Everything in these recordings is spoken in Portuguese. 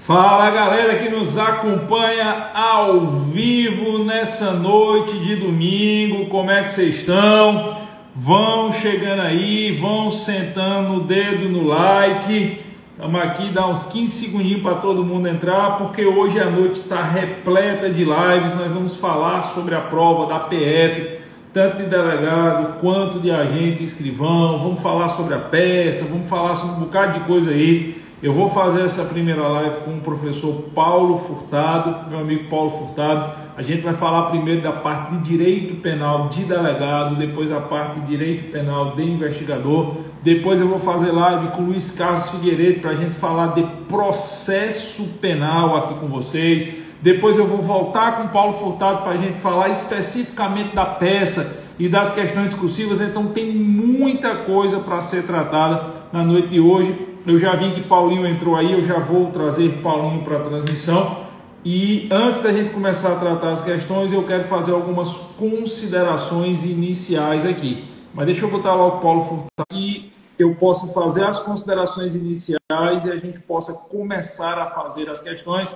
Fala galera que nos acompanha ao vivo nessa noite de domingo, como é que vocês estão? Vão chegando aí, vão sentando o dedo no like. Estamos aqui, dá uns 15 segundinhos para todo mundo entrar, porque hoje a noite está repleta de lives. Nós vamos falar sobre a prova da PF, tanto de delegado quanto de agente escrivão. Vamos falar sobre a peça, vamos falar sobre um bocado de coisa aí. Eu vou fazer essa primeira live com o professor Paulo Furtado, meu amigo Paulo Furtado. A gente vai falar primeiro da parte de direito penal de delegado, depois a parte de direito penal de investigador. Depois eu vou fazer live com o Luiz Carlos Figueiredo para a gente falar de processo penal aqui com vocês. Depois eu vou voltar com o Paulo Furtado para a gente falar especificamente da peça e das questões discursivas. Então tem muita coisa para ser tratada na noite de hoje. Eu já vi que Paulinho entrou aí, eu já vou trazer Paulinho para a transmissão. E antes da gente começar a tratar as questões, eu quero fazer algumas considerações iniciais aqui. Mas deixa eu botar logo o Paulo Furtado aqui, eu posso fazer as considerações iniciais e a gente possa começar a fazer as questões.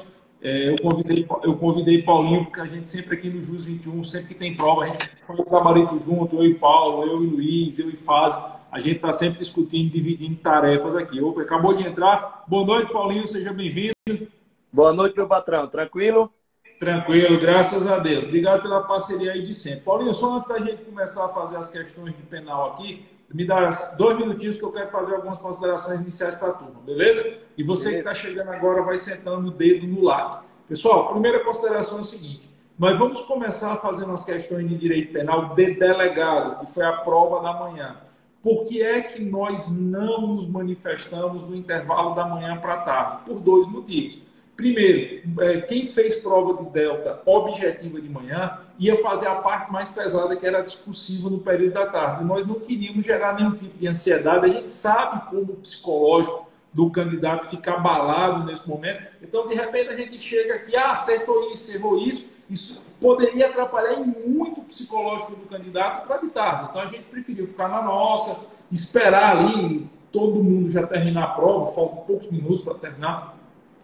Eu convidei Paulinho, porque a gente sempre aqui no JUS 21, sempre que tem prova, a gente faz o gabarito junto, eu e Paulo, eu e Luiz, eu e Fázio. A gente está sempre discutindo, dividindo tarefas aqui. Opa, acabou de entrar. Boa noite, Paulinho, seja bem-vindo. Boa noite, meu patrão. Tranquilo? Tranquilo, graças a Deus. Obrigado pela parceria aí de sempre. Paulinho, só antes da gente começar a fazer as questões de penal aqui, me dá 2 minutinhos que eu quero fazer algumas considerações iniciais para a turma, beleza? E você que está chegando agora vai sentando o dedo no like. Pessoal, a primeira consideração é o seguinte: nós vamos começar fazendo as questões de direito penal de delegado, que foi a prova da manhã. Por que é que nós não nos manifestamos no intervalo da manhã para a tarde? Por 2 motivos. Primeiro, quem fez prova de delta objetiva de manhã ia fazer a parte mais pesada, que era discursiva, no período da tarde. Nós não queríamos gerar nenhum tipo de ansiedade. A gente sabe como o psicológico do candidato fica abalado nesse momento. Então, de repente, a gente chega aqui, acertou isso, errou isso. Isso poderia atrapalhar muito o psicológico do candidato para de tarde. Então, a gente preferiu ficar na nossa, esperar ali todo mundo já terminar a prova, faltam poucos minutos para terminar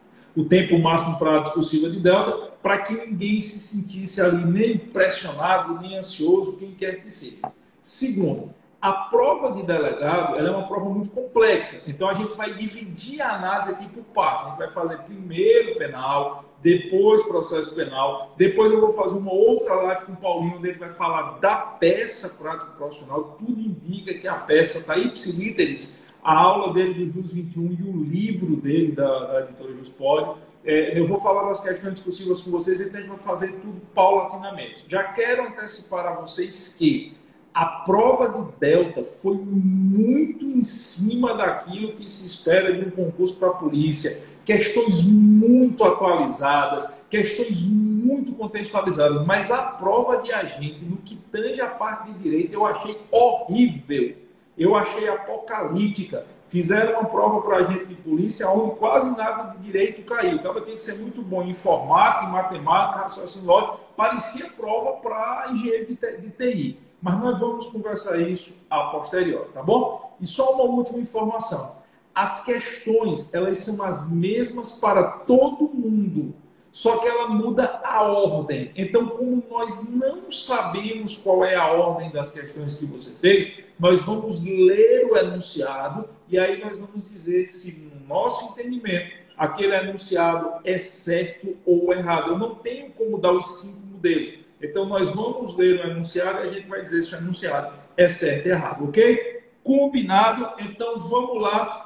o tempo máximo para a discursiva de delta, para que ninguém se sentisse ali nem pressionado, nem ansioso, quem quer que seja. Segundo, a prova de delegado ela é uma prova muito complexa, então a gente vai dividir a análise aqui por partes. A gente vai fazer primeiro penal, depois processo penal, depois eu vou fazer uma outra live com o Paulinho, onde ele vai falar da peça prática profissional. Tudo indica que a peça está ipsilíteris, a aula dele do JUS 21 e o livro dele da editora JUSPoli. Eu vou falar das questões discursivas com vocês, então a gente vai fazer tudo paulatinamente. Já quero antecipar a vocês que a prova de delta foi muito em cima daquilo que se espera de um concurso para a polícia. Questões muito atualizadas, questões muito contextualizadas. Mas a prova de agente, no que tange a parte de direito, eu achei horrível. Eu achei apocalíptica. Fizeram uma prova para agente de polícia onde quase nada de direito caiu. O cara tem que ser muito bom em informática, em matemática, raciocínio lógico. Parecia prova para engenheiro de TI. Mas nós vamos conversar isso a posteriori, tá bom? E só uma última informação. As questões, elas são as mesmas para todo mundo, só que ela muda a ordem. Então, como nós não sabemos qual é a ordem das questões que você fez, nós vamos ler o enunciado e aí nós vamos dizer se, no nosso entendimento, aquele enunciado é certo ou errado. Eu não tenho como dar os 5 modelos. Então, nós vamos ler o enunciado e a gente vai dizer se o enunciado é certo ou errado, ok? Combinado? Então, vamos lá.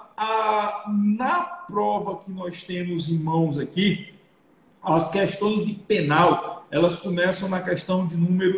Na prova que nós temos em mãos aqui, as questões de penal, elas começam na questão de número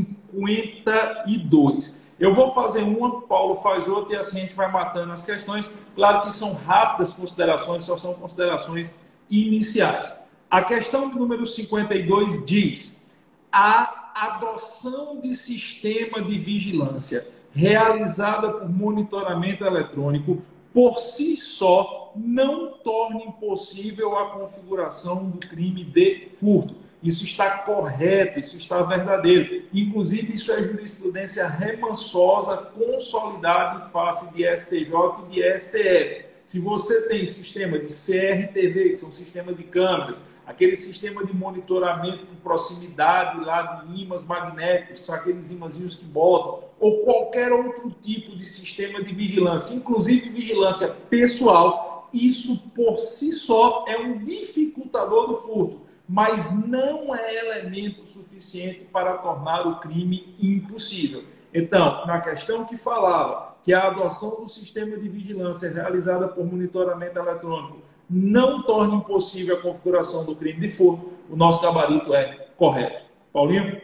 52. Eu vou fazer uma, Paulo faz outra e assim a gente vai matando as questões. Claro que são rápidas considerações, só são considerações iniciais. A questão de número 52 diz: a adoção de sistema de vigilância realizada por monitoramento eletrônico por si só não torna impossível a configuração do crime de furto. Isso está correto, isso está verdadeiro. Inclusive, isso é jurisprudência remansosa consolidada em face de STJ e de STF. Se você tem sistema de CRTV, que são sistemas de câmeras, aquele sistema de monitoramento com proximidade lá de ímãs magnéticos, são aqueles imãzinhos que botam, ou qualquer outro tipo de sistema de vigilância, inclusive vigilância pessoal, isso por si só é um dificultador do furto, mas não é elemento suficiente para tornar o crime impossível. Então, na questão que falava que a adoção do sistema de vigilância realizada por monitoramento eletrônico não torna impossível a configuração do crime de furto, o nosso gabarito é correto. Paulinho?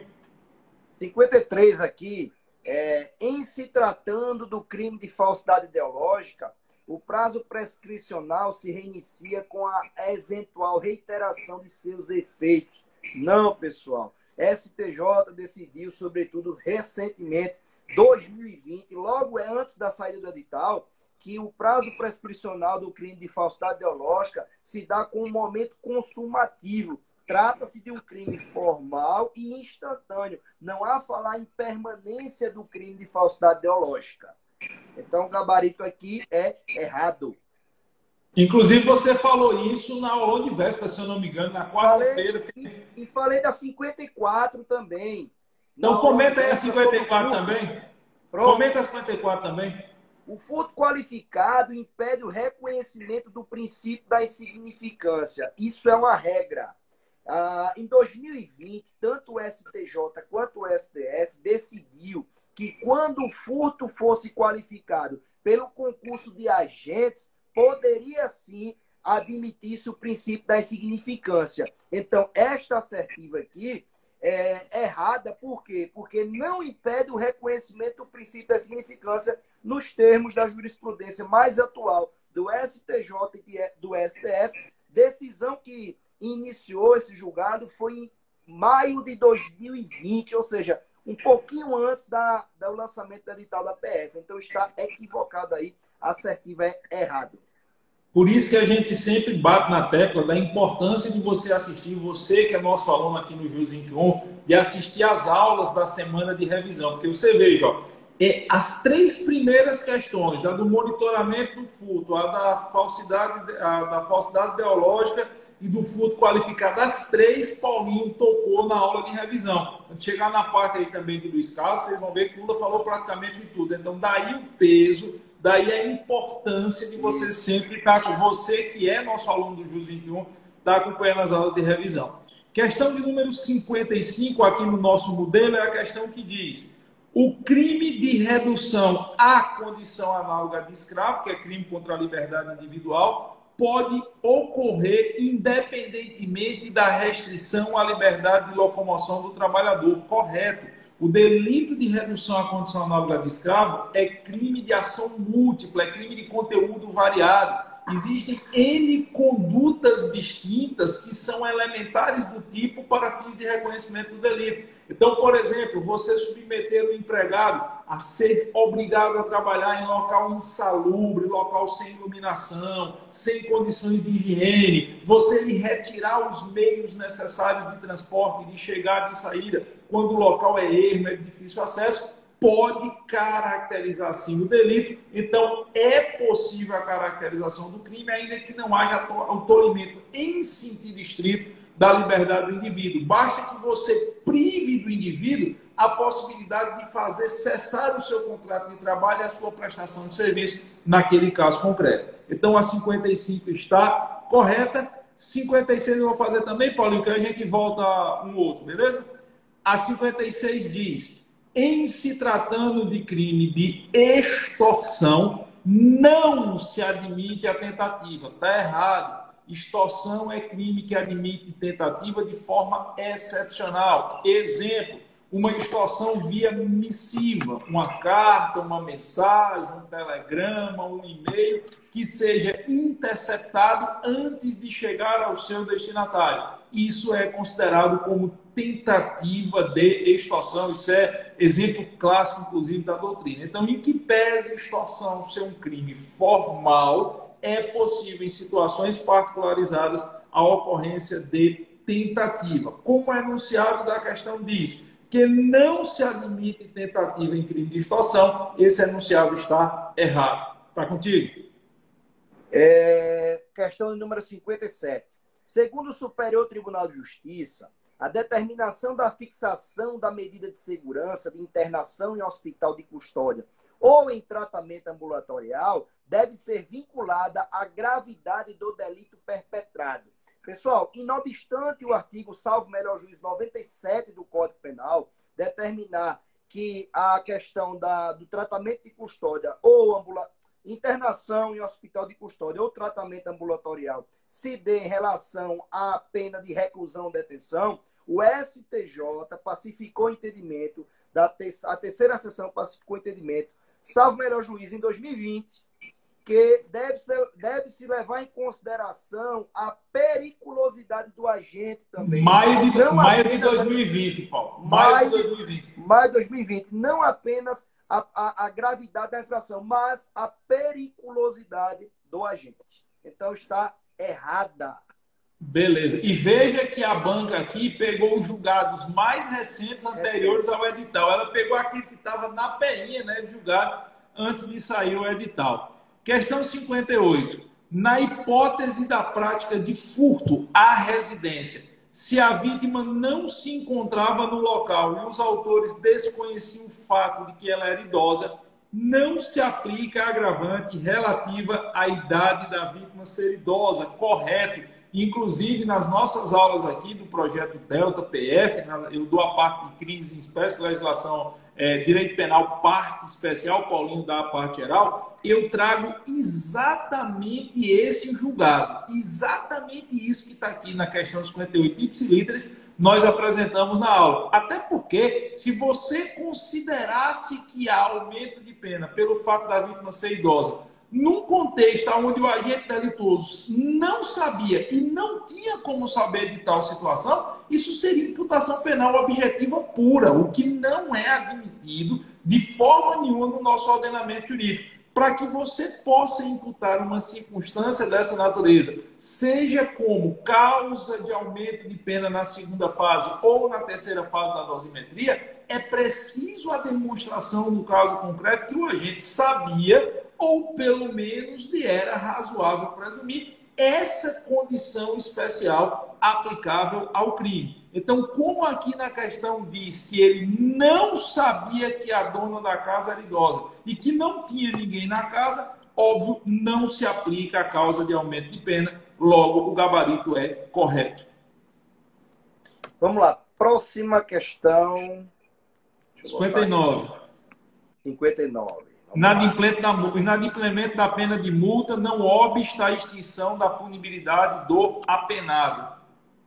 53 aqui, em se tratando do crime de falsidade ideológica, o prazo prescricional se reinicia com a eventual reiteração de seus efeitos. Não, pessoal. STJ decidiu, sobretudo recentemente, 2020, logo antes da saída do edital, que o prazo prescricional do crime de falsidade ideológica se dá com um momento consumativo. Trata-se de um crime formal e instantâneo. Não há falar em permanência do crime de falsidade ideológica. Então, o gabarito aqui é errado. Inclusive, você falou isso na aula de véspera, se eu não me engano, na quarta-feira. E falei da 54 também. Então, comenta aí a 54 também. Pronto. Comenta a 54 também. O furto qualificado impede o reconhecimento do princípio da insignificância. Isso é uma regra. Em 2020, tanto o STJ quanto o STF decidiu que quando o furto fosse qualificado pelo concurso de agentes, poderia sim admitir-se o princípio da insignificância. Então, esta assertiva aqui é errada, por quê? Porque não impede o reconhecimento do princípio da significância nos termos da jurisprudência mais atual do STJ e do STF. Decisão que iniciou esse julgado foi em maio de 2020, ou seja, um pouquinho antes do lançamento do edital da PF. Então está equivocado aí, a assertiva é errado. Por isso que a gente sempre bate na tecla da importância de você assistir, você que é nosso aluno aqui no Jus 21, de assistir às aulas da semana de revisão. Porque você veja, ó, as três primeiras questões, a do monitoramento do furto, a da falsidade ideológica e do furto qualificado, as três Paulinho tocou na aula de revisão. Quando chegar na parte aí também de Luiz Carlos, vocês vão ver que Lula falou praticamente de tudo. Então, daí o peso, daí a importância de você sempre estar com você, que é nosso aluno do Jus 21, estar acompanhando as aulas de revisão. Questão de número 55 aqui no nosso modelo é a questão que diz: o crime de redução à condição análoga de escravo, que é crime contra a liberdade individual, pode ocorrer independentemente da restrição à liberdade de locomoção do trabalhador. Correto. O delito de redução à condição análoga de escravo é crime de ação múltipla, é crime de conteúdo variado. Existem N condutas distintas que são elementares do tipo para fins de reconhecimento do delito. Então, por exemplo, você submeter o empregado a ser obrigado a trabalhar em local insalubre, local sem iluminação, sem condições de higiene, você lhe retirar os meios necessários de transporte, de chegada e saída, quando o local é ermo, é de difícil acesso, pode caracterizar sim o delito. Então, é possível a caracterização do crime, ainda que não haja o tolimento em sentido estrito da liberdade do indivíduo. Basta que você prive do indivíduo a possibilidade de fazer cessar o seu contrato de trabalho e a sua prestação de serviço naquele caso concreto. Então, a 55 está correta. 56 eu vou fazer também, Paulinho, que a gente volta um outro, beleza? A 56 diz: em se tratando de crime de extorsão, não se admite a tentativa. Está errado. Extorsão é crime que admite tentativa de forma excepcional. Exemplo, uma extorsão via missiva, uma carta, uma mensagem, um telegrama, um e-mail, que seja interceptado antes de chegar ao seu destinatário. Isso é considerado como tentativa de extorsão. Isso é exemplo clássico, inclusive, da doutrina. Então, em que pese extorsão ser um crime formal, é possível, em situações particularizadas, a ocorrência de tentativa. Como o enunciado da questão diz que não se admite tentativa em crime de extorsão, esse enunciado está errado. Está contigo? Questão número 57. Segundo o Superior Tribunal de Justiça, a determinação da fixação da medida de segurança de internação em hospital de custódia ou em tratamento ambulatorial deve ser vinculada à gravidade do delito perpetrado. Pessoal, inobstante o artigo, salvo melhor juízo, 97 do Código Penal, determinar que a questão do tratamento de custódia ou internação em hospital de custódia ou tratamento ambulatorial se dê em relação à pena de reclusão ou detenção, o STJ pacificou o entendimento, a terceira sessão pacificou o entendimento, salvo melhor juízo, em 2020, que deve-se levar em consideração a periculosidade do agente também. Maio de 2020, Paulo. Maio de 2020. Maio de 2020. Não apenas a gravidade da infração, mas a periculosidade do agente. Então, está errada. Beleza. E veja que a banca aqui pegou os julgados mais recentes anteriores ao edital. Ela pegou aquele que estava na peinha, né, de julgado antes de sair o edital. Questão 58. Na hipótese da prática de furto à residência, se a vítima não se encontrava no local e os autores desconheciam o fato de que ela era idosa, não se aplica a agravante relativa à idade da vítima ser idosa. Correto. Inclusive, nas nossas aulas aqui do projeto Delta PF, eu dou a parte de crimes em espécie, legislação, direito penal, parte especial, Paulinho dá a parte geral, eu trago exatamente esse julgado. Exatamente isso que está aqui na questão 58 ipsiliteris, nós apresentamos na aula. Até porque, se você considerasse que há aumento de pena pelo fato da vítima ser idosa, num contexto onde o agente delituoso não sabia e não tinha como saber de tal situação, isso seria imputação penal objetiva pura, o que não é admitido de forma nenhuma no nosso ordenamento jurídico. Para que você possa imputar uma circunstância dessa natureza, seja como causa de aumento de pena na segunda fase ou na terceira fase da dosimetria, é preciso a demonstração, no caso concreto, que o agente sabia ou pelo menos lhe era razoável presumir essa condição especial aplicável ao crime. Então, como aqui na questão diz que ele não sabia que a dona da casa era idosa e que não tinha ninguém na casa, óbvio, não se aplica a causa de aumento de pena, logo o gabarito é correto. Vamos lá, próxima questão. 59. 59. Inadimplemento da pena de multa não obsta a extinção da punibilidade do apenado.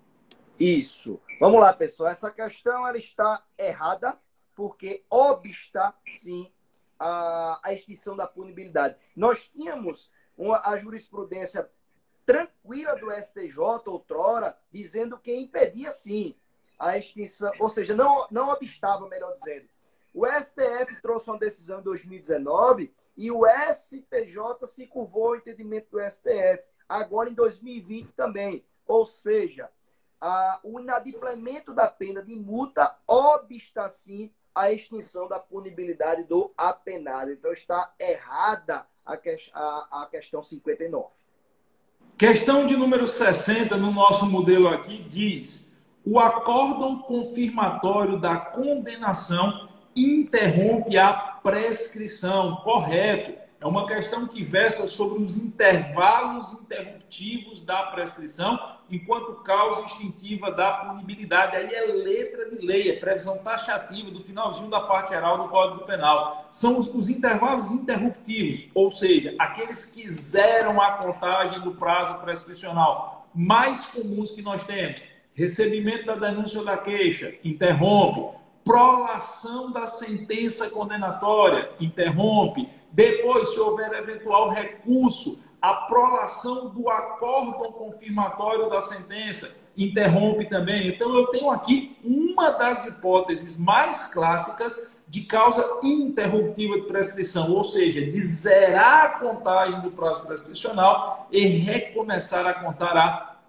Isso. Vamos lá, pessoal. Essa questão ela está errada porque obsta, sim, a extinção da punibilidade. Nós tínhamos a jurisprudência tranquila do STJ, outrora, dizendo que impedia, sim, a extinção, ou seja, não obstava, melhor dizendo. O STF trouxe uma decisão em 2019 e o STJ se curvou ao entendimento do STF, agora em 2020 também. Ou seja, o inadimplemento da pena de multa obsta, sim, a extinção da punibilidade do apenado. Então, está errada a questão 59. Questão de número 60, no nosso modelo aqui, diz: o acórdão confirmatório da condenação interrompe a prescrição. Correto. É uma questão que versa sobre os intervalos interruptivos da prescrição enquanto causa extintiva da punibilidade. Aí é letra de lei, é previsão taxativa do finalzinho da parte geral do Código Penal. São os intervalos interruptivos, ou seja, aqueles que zeram a contagem do prazo prescricional mais comuns que nós temos. Recebimento da denúncia ou da queixa, interrompe. Prolação da sentença condenatória, interrompe. Depois, se houver eventual recurso, a prolação do acórdão confirmatório da sentença, interrompe também. Então, eu tenho aqui uma das hipóteses mais clássicas de causa interruptiva de prescrição, ou seja, de zerar a contagem do prazo prescricional e recomeçar a contar a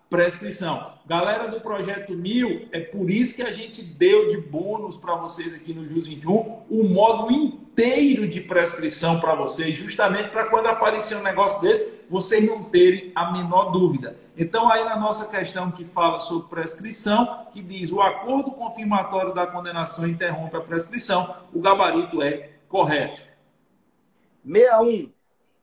prescrição. Galera do Projeto 1000, é por isso que a gente deu de bônus para vocês aqui no JUS 21 o módulo inteiro de prescrição para vocês, justamente para quando aparecer um negócio desse, vocês não terem a menor dúvida. Então, aí na nossa questão que fala sobre prescrição, que diz o acordo confirmatório da condenação interrompe a prescrição, o gabarito é correto. 61.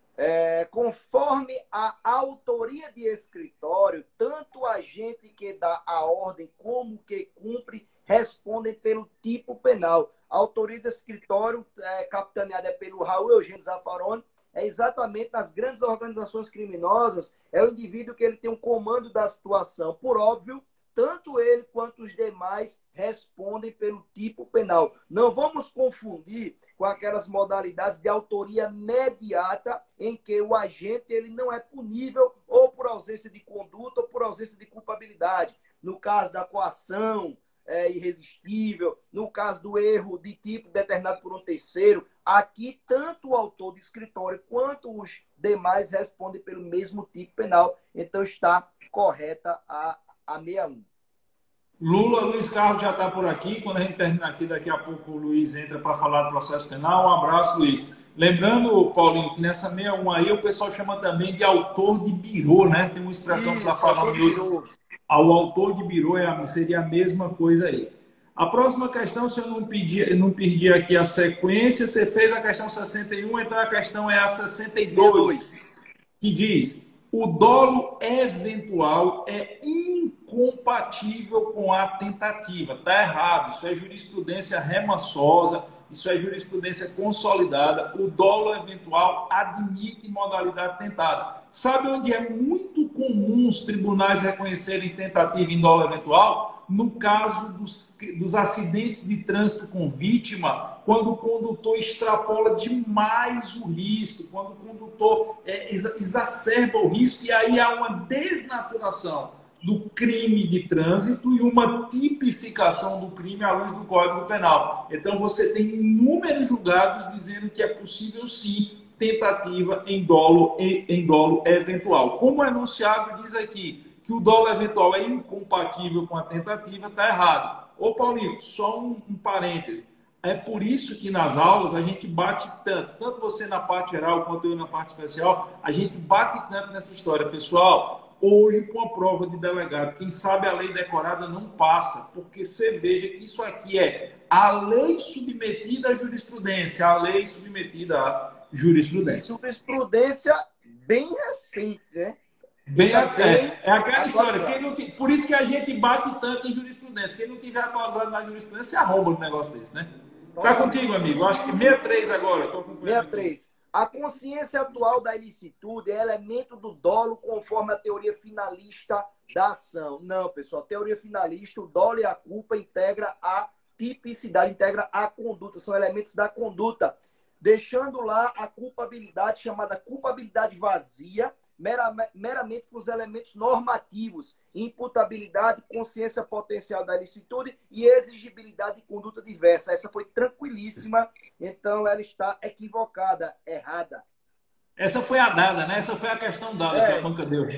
Conforme a autoria de escritório, tanto o agente que dá a ordem como que cumpre respondem pelo tipo penal. A autoria do escritório, capitaneada pelo Raul Eugênio Zaffaroni, é exatamente nas grandes organizações criminosas, é o indivíduo que ele tem um comando da situação. Por óbvio, tanto ele quanto os demais respondem pelo tipo penal. Não vamos confundir com aquelas modalidades de autoria imediata em que o agente ele não é punível ou por ausência de conduta ou por ausência de culpabilidade. No caso da coação irresistível, no caso do erro de tipo determinado por um terceiro, aqui tanto o autor do escritório quanto os demais respondem pelo mesmo tipo penal. Então está correta a 61. Luiz Carlos já está por aqui. Quando a gente terminar aqui, daqui a pouco o Luiz entra para falar do processo penal. Um abraço, Luiz. Lembrando, Paulinho, que nessa 61 aí o pessoal chama também de autor de birô, né? Tem uma expressão que está falando isso. O autor de birô seria a mesma coisa aí. A próxima questão, se eu não pedir aqui a sequência, você fez a questão 61, então a questão é a 62, que diz: o dolo eventual é incompatível com a tentativa. Está errado, isso é jurisprudência remansosa, isso é jurisprudência consolidada. O dolo eventual admite modalidade tentada. Sabe onde é muito comum os tribunais reconhecerem tentativa em dolo eventual? No caso dos acidentes de trânsito com vítima, quando o condutor extrapola demais o risco, quando o condutor exacerba o risco, e aí há uma desnaturação do crime de trânsito e uma tipificação do crime à luz do Código Penal. Então, você tem inúmeros julgados dizendo que é possível, sim, tentativa em dolo eventual. Como o enunciado diz aqui, que o dolo eventual é incompatível com a tentativa, está errado. Ô, Paulinho, só um parêntese. É por isso que nas aulas a gente bate tanto você na parte geral quanto eu na parte especial, a gente bate tanto nessa história. Pessoal, hoje com a prova de delegado, quem sabe a lei decorada não passa, porque você veja que isso aqui é a lei submetida à jurisprudência, a lei submetida à jurisprudência. Jurisprudência bem recente, né? É aquela história. Por isso que a gente bate tanto em jurisprudência. Quem não tiver atualizado na jurisprudência, arromba um negócio desse, né? Tá contigo, amigo. Acho que 63 agora. 63. A consciência atual da ilicitude é elemento do dolo conforme a teoria finalista da ação. Não, pessoal. A teoria finalista, o dolo e a culpa integra a tipicidade, integra a conduta. São elementos da conduta. Deixando lá a culpabilidade, chamada culpabilidade vazia, meramente com os elementos normativos, imputabilidade, consciência potencial da ilicitude e exigibilidade de conduta diversa. Essa foi tranquilíssima, então ela está equivocada, errada. Essa foi a dada, né? Essa foi a questão dada que a banca deu.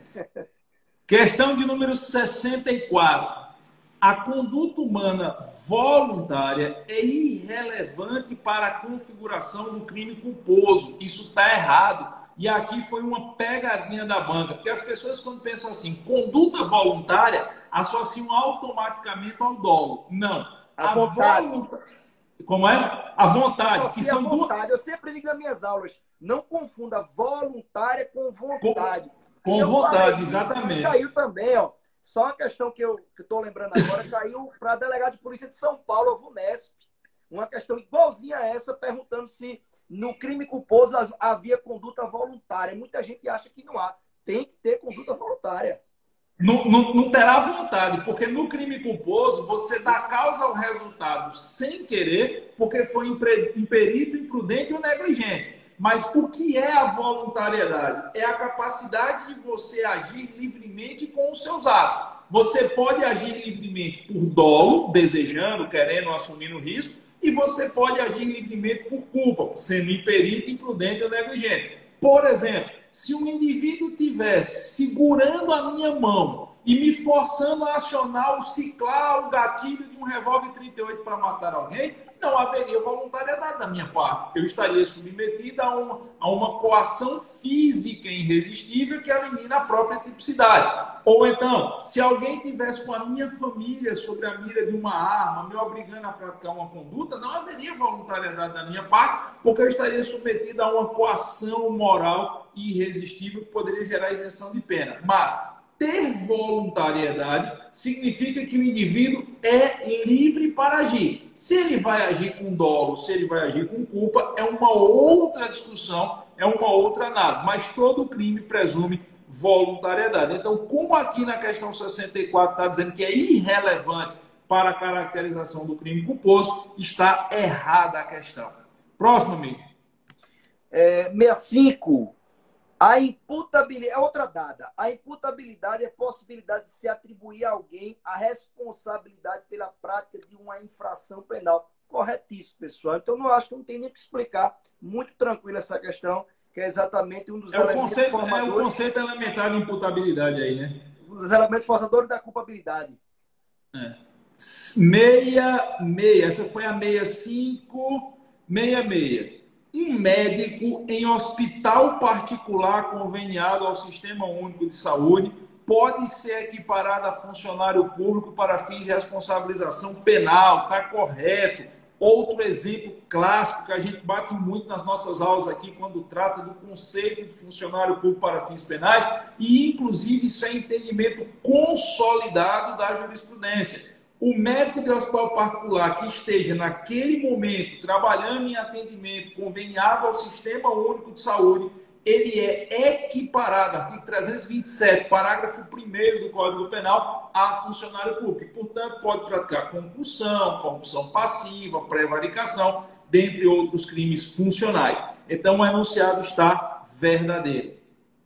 Questão de número 64. A conduta humana voluntária é irrelevante para a configuração do crime culposo. Isso está errado. E aqui foi uma pegadinha da banca, porque as pessoas, quando pensam assim, conduta voluntária, associam automaticamente ao dolo. Não. A vontade. Como é? A vontade. Que são vontade. Eu sempre digo nas minhas aulas, não confunda voluntária com vontade. Com vontade, exatamente. Caiu também, ó. Só uma questão que eu estou lembrando agora, caiu para delegado de polícia de São Paulo, a VUNESP. Uma questão igualzinha a essa, perguntando se no crime culposo havia conduta voluntária. Muita gente acha que não há. Tem que ter conduta voluntária. Não terá vontade, porque no crime culposo você dá causa ao resultado sem querer, porque foi imperito, imprudente ou negligente. Mas o que é a voluntariedade? É a capacidade de você agir livremente com os seus atos. Você pode agir livremente por dolo, desejando, querendo, assumindo risco, e você pode agir livremente por culpa, sendo imperito, imprudente ou negligente. Por exemplo, se um indivíduo tivesse segurando a minha mão e me forçando a acionar o ciclar, o gatilho de um revólver 38 para matar alguém, não haveria voluntariedade da minha parte. Eu estaria submetido a uma coação física irresistível que elimina a própria tipicidade. Ou então, se alguém tivesse com a minha família sobre a mira de uma arma, me obrigando a praticar uma conduta, não haveria voluntariedade da minha parte, porque eu estaria submetido a uma coação moral irresistível que poderia gerar isenção de pena. Mas ter voluntariedade significa que o indivíduo é livre para agir. Se ele vai agir com dolo, se ele vai agir com culpa, é uma outra discussão, é uma outra análise. Mas todo crime presume voluntariedade. Então, como aqui na questão 64 está dizendo que é irrelevante para a caracterização do crime culposo, está errada a questão. Próximo, amigo. 65. A imputabilidade, é outra dada. A imputabilidade é a possibilidade de se atribuir a alguém a responsabilidade pela prática de uma infração penal. Corretíssimo, pessoal. Então, eu acho que não tem nem que explicar. Muito tranquilo essa questão, que é exatamente um dos elementos formadores. É o conceito elementar de imputabilidade aí, né? Um dos elementos formadores da culpabilidade. 66. Essa foi a 65. 66. Um médico em hospital particular conveniado ao Sistema Único de Saúde pode ser equiparado a funcionário público para fins de responsabilização penal. Está correto. Outro exemplo clássico que a gente bate muito nas nossas aulas aqui quando trata do conceito de funcionário público para fins penais e, inclusive, isso é entendimento consolidado da jurisprudência. O médico de hospital particular que esteja naquele momento trabalhando em atendimento conveniado ao Sistema Único de Saúde, ele é equiparado, artigo 327, parágrafo 1º do Código Penal, a funcionário público. E, portanto, pode praticar concussão, corrupção passiva, prevaricação, dentre outros crimes funcionais. Então, o enunciado está verdadeiro.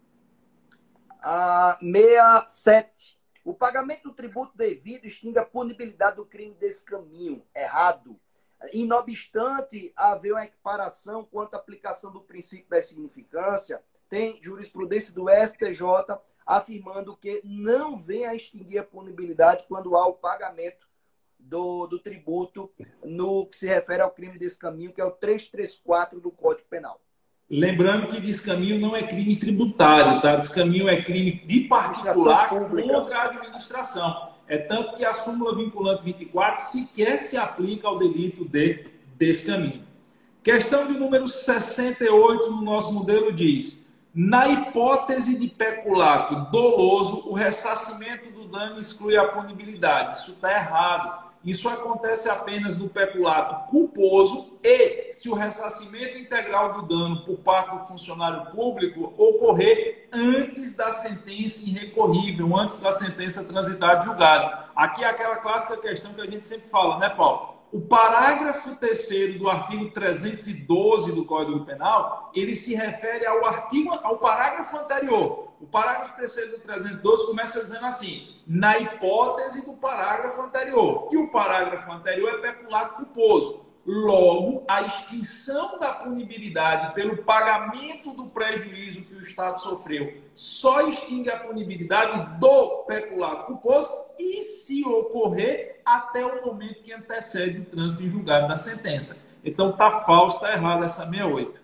67. O pagamento do tributo devido extingue a punibilidade do crime desse caminho. Errado. E, não obstante haver uma equiparação quanto à aplicação do princípio da insignificância, tem jurisprudência do STJ afirmando que não vem a extinguir a punibilidade quando há o pagamento do tributo no que se refere ao crime desse caminho, que é o 334 do Código Penal. Lembrando que descaminho não é crime tributário, tá? Descaminho é crime de particular contra a administração. É tanto que a súmula vinculante 24 sequer se aplica ao delito de descaminho. Questão de número 68 no nosso modelo diz: na hipótese de peculato doloso, o ressarcimento do dano exclui a punibilidade. Isso está errado. Isso acontece apenas no peculato culposo e se o ressarcimento integral do dano por parte do funcionário público ocorrer antes da sentença irrecorrível, antes da sentença transitada de julgado. Aqui é aquela clássica questão que a gente sempre fala, né, Paulo? O parágrafo 3º do artigo 312 do Código Penal, ele se refere ao parágrafo anterior. O parágrafo 3º do 312 começa dizendo assim: na hipótese do parágrafo anterior. E o parágrafo anterior é peculato culposo. Logo, a extinção da punibilidade pelo pagamento do prejuízo que o Estado sofreu só extingue a punibilidade do peculato culposo e, se ocorrer, até o momento que antecede o trânsito em julgado da sentença. Então, está falso, está errado essa 68.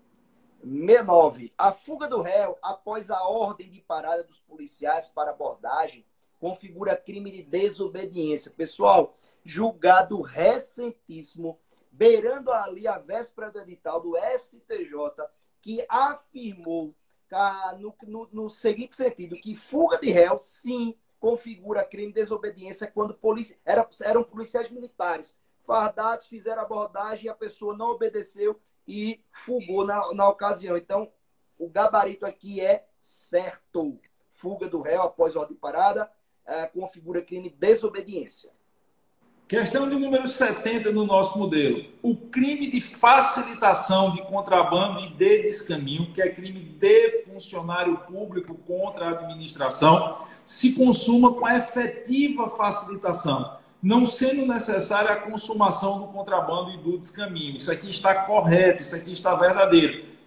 69. A fuga do réu após a ordem de parada dos policiais para abordagem configura crime de desobediência. Pessoal, julgado recentíssimo, beirando ali a véspera do edital do STJ, que afirmou no seguinte sentido, que fuga de réu, sim, configura crime de desobediência quando eram policiais militares fardados, fizeram abordagem e a pessoa não obedeceu e fugou na ocasião. Então, o gabarito aqui é certo. Fuga do réu após ordem de parada configura crime de desobediência. Questão de número 70 no nosso modelo. O crime de facilitação de contrabando e de descaminho, que é crime de funcionário público contra a administração, se consuma com a efetiva facilitação, não sendo necessária a consumação do contrabando e do descaminho. Isso aqui está correto, isso aqui está verdadeiro.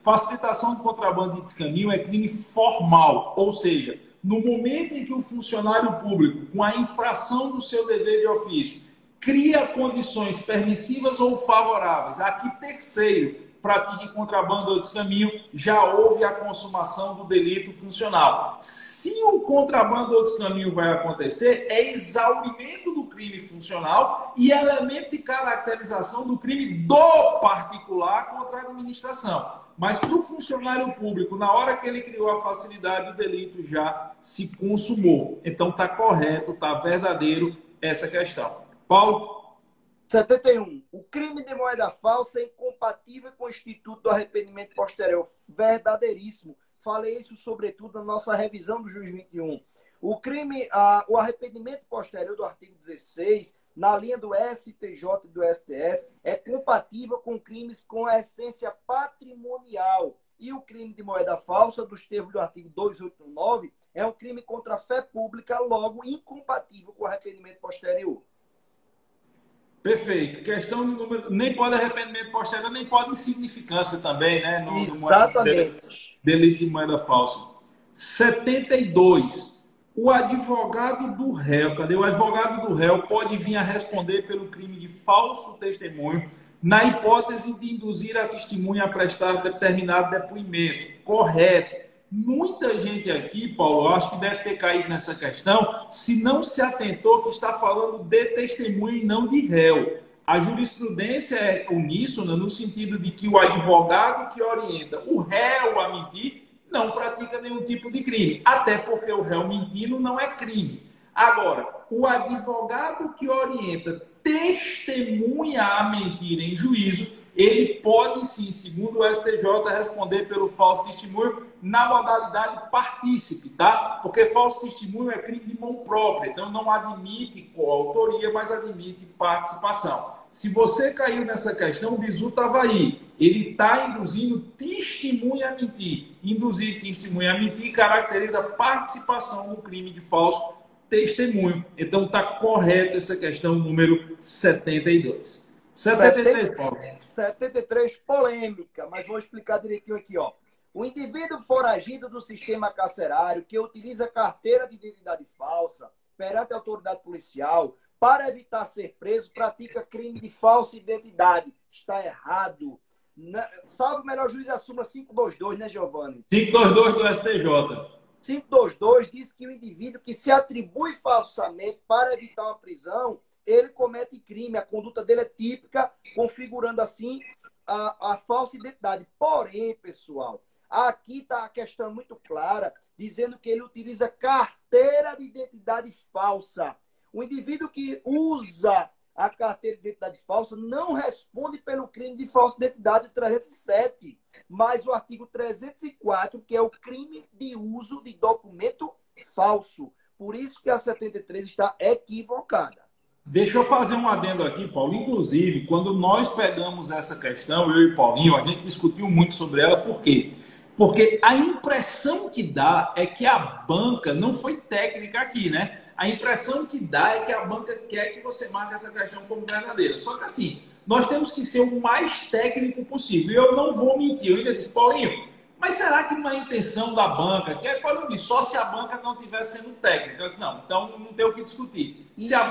Facilitação do contrabando de descaminho é crime formal, ou seja, no momento em que o funcionário público, com a infração do seu dever de ofício, cria condições permissivas ou favoráveis a que terceiro pratique contrabando ou descaminho, já houve a consumação do delito funcional. Se o contrabando ou descaminho vai acontecer, é exaurimento do crime funcional e elemento de caracterização do crime do particular contra a administração. Mas para o funcionário público, na hora que ele criou a facilidade, o delito já se consumou. Então está correto, está verdadeiro essa questão. Paulo? 71. O crime de moeda falsa é incompatível com o Instituto do Arrependimento Posterior. Verdadeiríssimo. Falei isso, sobretudo, na nossa revisão do Juiz 21. O crime, o arrependimento posterior do artigo 16, na linha do STJ e do STF, é compatível com crimes com a essência patrimonial. E o crime de moeda falsa, dos termos do artigo 289, é um crime contra a fé pública, logo incompatível com o arrependimento posterior. Perfeito. Questão de número. Nem pode arrependimento posterior, nem pode insignificância também, né? Exatamente. Delito de moeda falsa. 72. O advogado do réu, cadê? O advogado do réu pode vir a responder pelo crime de falso testemunho na hipótese de induzir a testemunha a prestar determinado depoimento. Correto. Muita gente aqui, Paulo, eu acho que deve ter caído nessa questão, se não se atentou que está falando de testemunha e não de réu. A jurisprudência é uníssona no sentido de que o advogado que orienta o réu a mentir não pratica nenhum tipo de crime, até porque o réu mentindo não é crime. Agora, o advogado que orienta testemunha a mentir em juízo, ele pode sim, segundo o STJ, responder pelo falso testemunho na modalidade partícipe, tá? Porque falso testemunho é crime de mão própria, então não admite coautoria, mas admite participação. Se você caiu nessa questão, o bizu estava aí. Ele está induzindo testemunha a mentir. Induzir testemunha a mentir caracteriza participação no crime de falso testemunho. Então está correto essa questão número 72. 73, Paulo. 73, polêmica, mas vou explicar direitinho aqui, ó. O indivíduo foragido do sistema carcerário que utiliza carteira de identidade falsa perante a autoridade policial para evitar ser preso pratica crime de falsa identidade. Está errado. Salve o melhor juiz, assuma 522, né, Giovanni? 522 do STJ. 522 diz que o indivíduo que se atribui falsamente para evitar uma prisão, ele comete crime. A conduta dele é típica, configurando assim a falsa identidade. Porém, pessoal, aqui está a questão muito clara, dizendo que ele utiliza carteira de identidade falsa. O indivíduo que usa a carteira de identidade falsa não responde pelo crime de falsa identidade 307, mas o artigo 304, que é o crime de uso de documento falso. Por isso que a 73 está equivocada. Deixa eu fazer um adendo aqui, Paulo. Inclusive, quando nós pegamos essa questão, eu e Paulinho, a gente discutiu muito sobre ela. Por quê? Porque a impressão que dá é que a banca não foi técnica aqui, né? A impressão que dá é que a banca quer que você marque essa questão como verdadeira. Só que assim, nós temos que ser o mais técnico possível. E eu não vou mentir. Eu ainda disse, Paulinho, mas será que não é intenção da banca? Que é, Paulinho disse, só se a banca não estiver sendo técnica. Eu disse, não, então não tem o que discutir.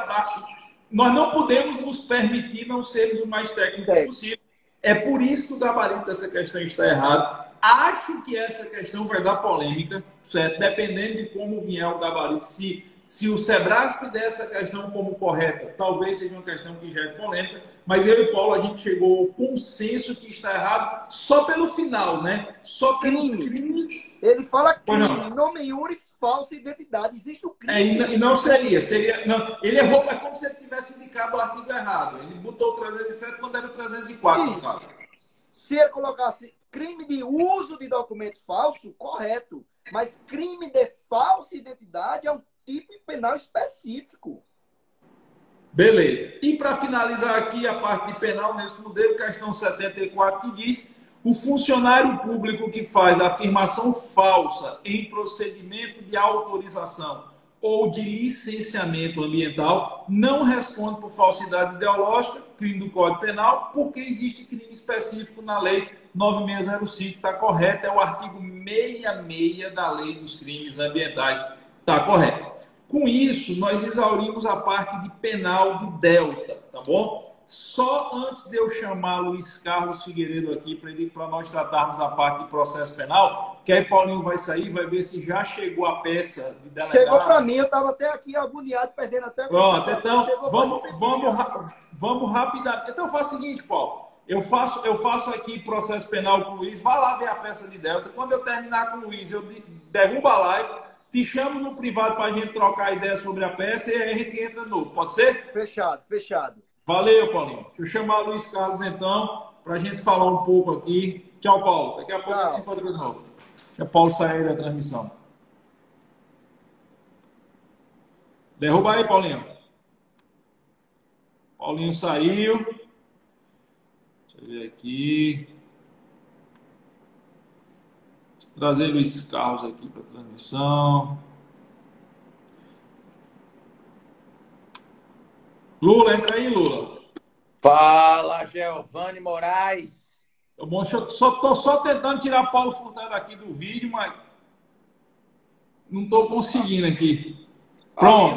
Nós não podemos nos permitir não sermos o mais técnicos possível. É por isso que o gabarito dessa questão está errado. Acho que essa questão vai dar polêmica, certo? Dependendo de como vier o gabarito. Se o Sebrasp der essa questão como correta, talvez seja uma questão que gere polêmica, mas eu e o Paulo, a gente chegou ao consenso que está errado só pelo final, né? Só pelo crime. Ele fala crime, nome iuris, falsa identidade. Existe o crime. E não seria. Não, ele errou, mas como se ele tivesse indicado o artigo errado. Ele botou o 307 quando era o 304. Se ele colocasse crime de uso de documento falso, correto. Mas crime de falsa identidade é um tipo penal específico. Beleza. E para finalizar aqui a parte de penal nesse modelo, questão 74, que diz: o funcionário público que faz afirmação falsa em procedimento de autorização ou de licenciamento ambiental não responde por falsidade ideológica, crime do Código Penal, porque existe crime específico na lei 9605 está correto, é o artigo 66 da Lei dos Crimes Ambientais, está correto. Com isso, nós exaurimos a parte de penal de delta, tá bom? Só antes de eu chamar Luiz Carlos Figueiredo aqui para nós tratarmos a parte de processo penal, que aí Paulinho vai sair, vai ver se já chegou a peça de delegado. Chegou para mim, eu estava até aqui agoniado, perdendo até... Pronto, então vamos rapidamente. Então faz o seguinte, Paulo, eu faço aqui processo penal com o Luiz, vai lá ver a peça de delta, quando eu terminar com o Luiz, eu derrubo a live, te chamo no privado para a gente trocar ideia sobre a peça e aí a gente entra novo. Pode ser? Fechado, fechado. Valeu, Paulinho. Deixa eu chamar o Luiz Carlos, então, para a gente falar um pouco aqui. Tchau, Paulo. Daqui a pouco a gente se encontra de novo. Deixa o Paulo sair da transmissão. Derruba aí, Paulinho. Paulinho saiu. Deixa eu ver aqui. Trazer Luiz Carlos aqui para a transmissão. Lula, entra aí, Lula. Fala, Giovanni Moraes. Eu estou só tentando tirar Paulo Furtado aqui do vídeo, mas não estou conseguindo aqui. Pronto.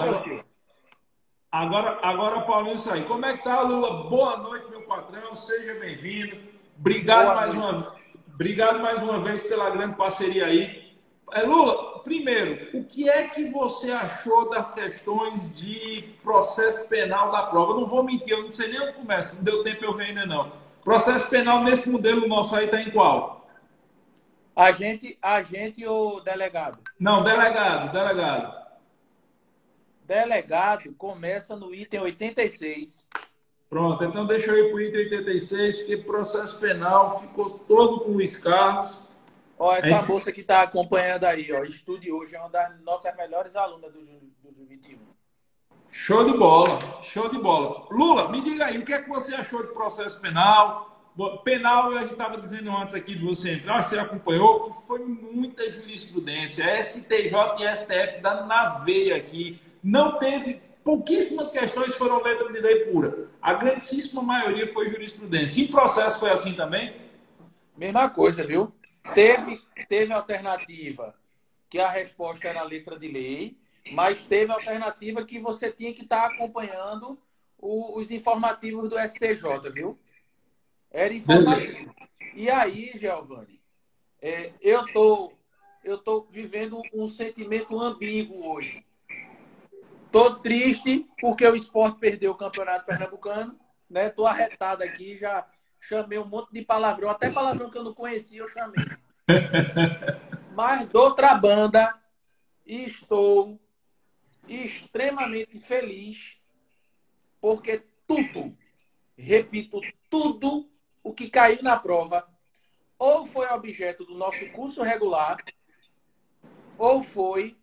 Agora o Paulinho saiu. Como é que tá, Lula? Boa noite, meu patrão. Seja bem-vindo. Obrigado mais uma vez pela grande parceria aí. Lula, primeiro, o que é que você achou das questões de processo penal da prova? Eu não vou mentir, eu não sei nem onde começa, não deu tempo eu ver ainda não. Processo penal nesse modelo nosso aí está em qual? Agente ou delegado? Não, delegado. Delegado começa no item 86. Pronto, então deixa eu ir para o item 86, porque processo penal ficou todo com o Luiz Carlos. Ó, essa moça que está acompanhando aí, ó, estude hoje, é uma das nossas melhores alunas do Ju 21. Show de bola, show de bola. Lula, me diga aí, o que é que você achou de processo penal? Penal, a gente estava dizendo antes aqui de você entrar, você acompanhou, que foi muita jurisprudência, STJ e STF dando na veia aqui. Não teve, pouquíssimas questões foram letra de lei pura. A grandíssima maioria foi jurisprudência. Em processo foi assim também? Mesma coisa, viu? Teve alternativa que a resposta era letra de lei, mas teve alternativa que você tinha que estar acompanhando os informativos do STJ, viu? Era informativo. E aí, Giovanni, eu tô vivendo um sentimento ambíguo hoje. Tô triste porque o Sport perdeu o Campeonato Pernambucano, né? Tô arretado aqui, já chamei um monte de palavrão, até palavrão que eu não conhecia eu chamei. Mas de outra banda, estou extremamente feliz porque tudo, repito, tudo o que caiu na prova ou foi objeto do nosso curso regular ou foi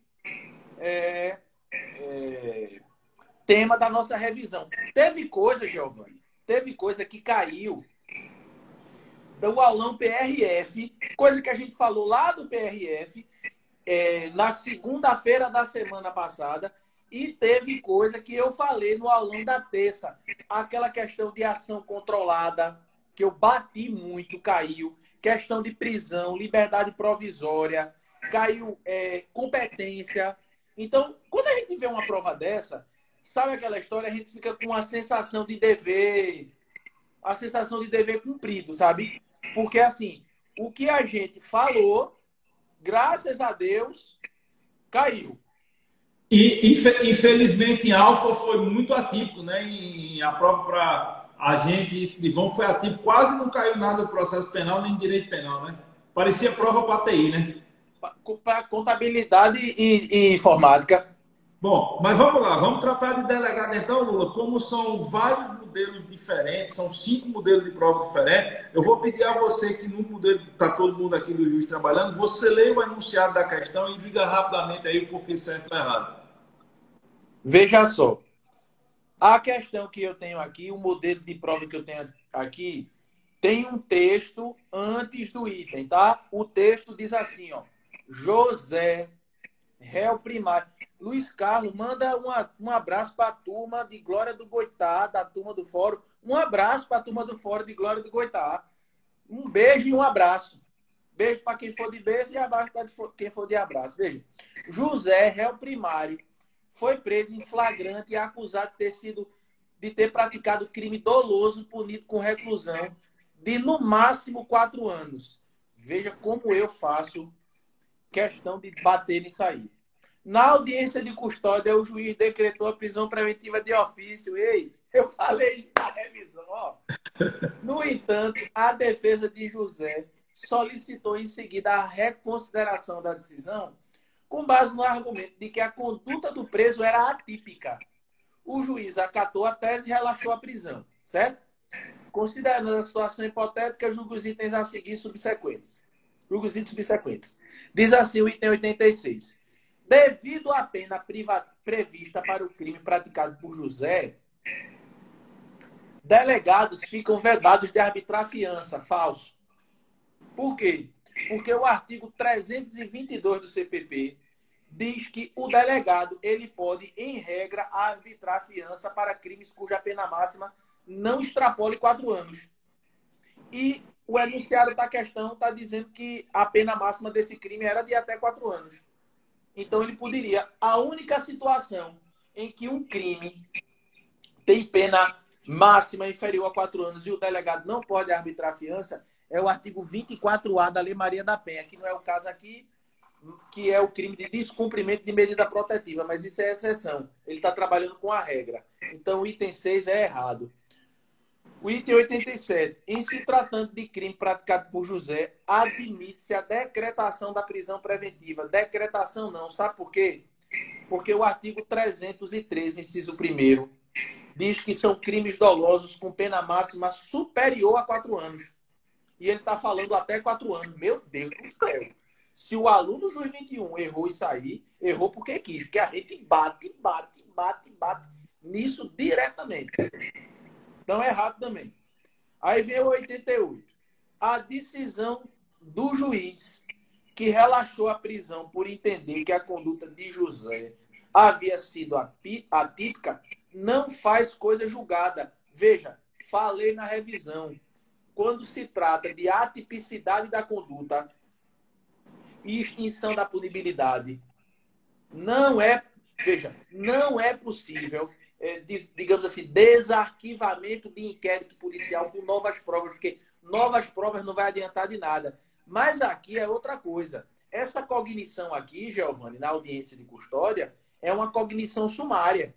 tema da nossa revisão. Teve coisa, Giovanni, que caiu do aulão PRF, coisa que a gente falou lá do PRF, na segunda-feira da semana passada, e teve coisa que eu falei no aulão da terça. Aquela questão de ação controlada, que eu bati muito, caiu. Questão de prisão, liberdade provisória, caiu competência. Então, quando a gente vê uma prova dessa, sabe aquela história? A gente fica com a sensação de dever cumprido, sabe? Porque, assim, o que a gente falou, graças a Deus, caiu. E, infelizmente, em Alfa foi muito atípico, né? A prova para a gente, esse de vão foi atípico. Quase não caiu nada do processo penal, nem direito penal, né? Parecia prova para TI, né? Para contabilidade e informática. Bom, mas vamos lá, vamos tratar de delegado então, Lula. Como são vários modelos diferentes, são 5 modelos de prova diferentes, eu vou pedir a você que no modelo que está todo mundo aqui do juiz trabalhando, você leia o enunciado da questão e diga rapidamente aí o porquê certo ou errado. Veja só, a questão que eu tenho aqui, o modelo de prova que eu tenho aqui, tem um texto antes do item, tá? O texto diz assim, ó, José, réu primário. Luiz Carlos, manda um abraço para a turma de Glória do Goitá, da turma do Fórum. Um abraço para a turma do Fórum de Glória do Goitá. Um beijo e um abraço. Beijo para quem for de beijo e abraço para quem for de abraço. Veja, José, réu primário, foi preso em flagrante e acusado de ter praticado crime doloso punido com reclusão de, no máximo, 4 anos. Veja como eu faço questão de bater nisso aí. Na audiência de custódia, o juiz decretou a prisão preventiva de ofício. Ei, eu falei isso na revisão, ó. No entanto, a defesa de José solicitou em seguida a reconsideração da decisão com base no argumento de que a conduta do preso era atípica. O juiz acatou a tese e relaxou a prisão, certo? Considerando a situação hipotética, julga os itens a seguir subsequentes. Julga os itens subsequentes. Diz assim o item 86. Devido à pena prevista para o crime praticado por José, delegados ficam vedados de arbitrar fiança. Falso. Por quê? Porque o artigo 322 do CPP diz que o delegado ele pode, em regra, arbitrar fiança para crimes cuja pena máxima não extrapole 4 anos. E o enunciado da questão está dizendo que a pena máxima desse crime era de até 4 anos. Então, ele poderia... A única situação em que um crime tem pena máxima inferior a 4 anos e o delegado não pode arbitrar fiança é o artigo 24A da Lei Maria da Penha, que não é o caso aqui, que é o crime de descumprimento de medida protetiva, mas isso é exceção. Ele está trabalhando com a regra. Então, o item 6 é errado. O item 87. Em se tratando de crime praticado por José, admite-se a decretação da prisão preventiva. Decretação não. Sabe por quê? Porque o artigo 313, inciso 1º, diz que são crimes dolosos com pena máxima superior a 4 anos. E ele está falando até 4 anos. Meu Deus do céu. Se o aluno juiz 21 errou isso aí, errou porque quis. Porque a gente bate nisso diretamente. Então é errado também. Aí vem o 88. A decisão do juiz que relaxou a prisão por entender que a conduta de José havia sido atípica não faz coisa julgada. Veja, falei na revisão. Quando se trata de atipicidade da conduta e extinção da punibilidade, não é possível, digamos assim, desarquivamento de inquérito policial com novas provas, porque novas provas não vai adiantar de nada. Mas aqui é outra coisa. Essa cognição aqui, Giovanni, na audiência de custódia, é uma cognição sumária.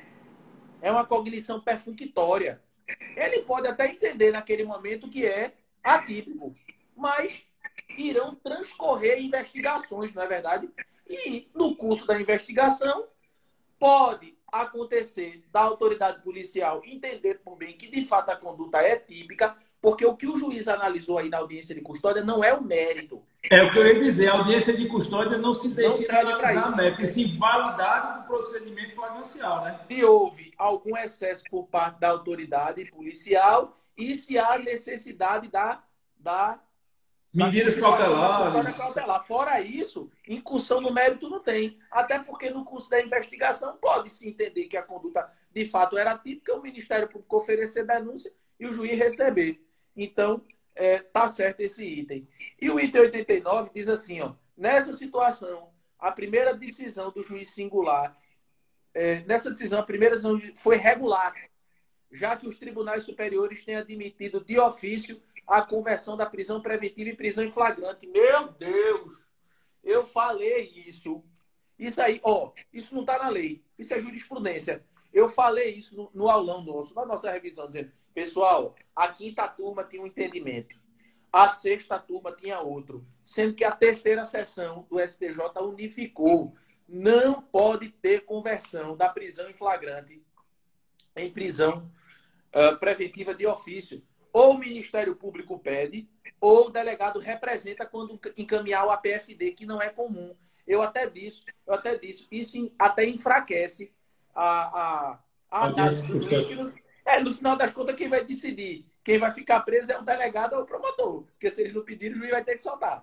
É uma cognição perfunctória. Ele pode até entender naquele momento que é atípico, mas irão transcorrer investigações, não é verdade? E no curso da investigação pode acontecer da autoridade policial entender por bem que de fato a conduta é típica, porque o que o juiz analisou aí na audiência de custódia não é o mérito. É o que eu ia dizer, a audiência de custódia não se destina a analisar mérito, e sim validade do procedimento flagrancial, né? Se houve algum excesso por parte da autoridade policial e se há necessidade da medidas cautelares. Fora isso, incursão no mérito não tem. Até porque no curso da investigação pode-se entender que a conduta de fato era típica, o Ministério Público oferecer denúncia e o juiz receber. Então, tá certo esse item. E o item 89 diz assim, ó, nessa situação, a primeira decisão do juiz singular, nessa decisão, a primeira decisão foi regular, já que os tribunais superiores têm admitido de ofício a conversão da prisão preventiva em prisão em flagrante. Meu Deus! Eu falei isso. Isso aí, ó, isso não está na lei. Isso é jurisprudência. Eu falei isso no aulão nosso, na nossa revisão, dizendo, pessoal, a 5ª turma tinha um entendimento. A 6ª turma tinha outro. Sendo que a 3ª sessão do STJ unificou. Não pode ter conversão da prisão em flagrante em prisão preventiva de ofício. Ou o Ministério Público pede, ou o delegado representa quando encaminhar o APFD, que não é comum. Eu até disse. Isso até enfraquece a análise do juiz. No final das contas, quem vai decidir, quem vai ficar preso é o delegado ou o promotor. Porque se eles não pedirem, o juiz vai ter que soltar.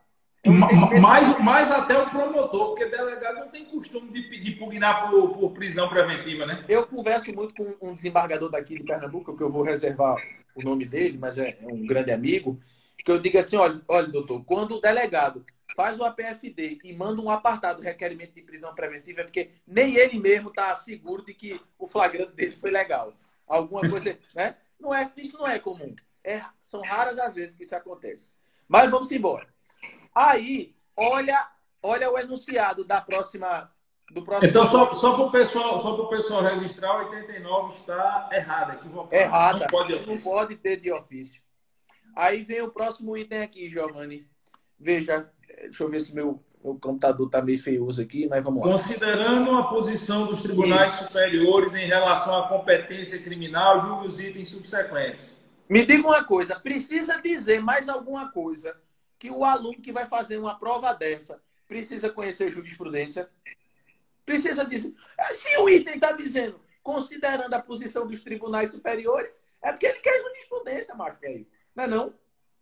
Mais até o promotor, porque delegado não tem costume de pugnar por prisão preventiva, né? Eu converso muito com um desembargador daqui de Pernambuco, que eu vou reservar o nome dele, mas é um grande amigo, Que eu diga assim, olha, doutor, quando o delegado faz o APFD e manda um apartado requerimento de prisão preventiva, é porque nem ele mesmo está seguro de que o flagrante dele foi legal. Alguma coisa, né? Isso não é comum. São raras as vezes que isso acontece. Mas vamos embora. Aí, olha o enunciado do próximo. Então, só para o pessoal registrar, 89 está errada, equivocada. Errada. Não pode ter de ofício. Aí vem o próximo item aqui, Giovanni. Veja, deixa eu ver se meu computador está meio feioso aqui, mas vamos lá. Considerando a posição dos tribunais superiores em relação à competência criminal, julgue os itens subsequentes. Me diga uma coisa, precisa dizer mais alguma coisa que o aluno que vai fazer uma prova dessa precisa conhecer jurisprudência? Precisa dizer. Se o item está dizendo, considerando a posição dos tribunais superiores, é porque ele quer jurisprudência, macho, não é não?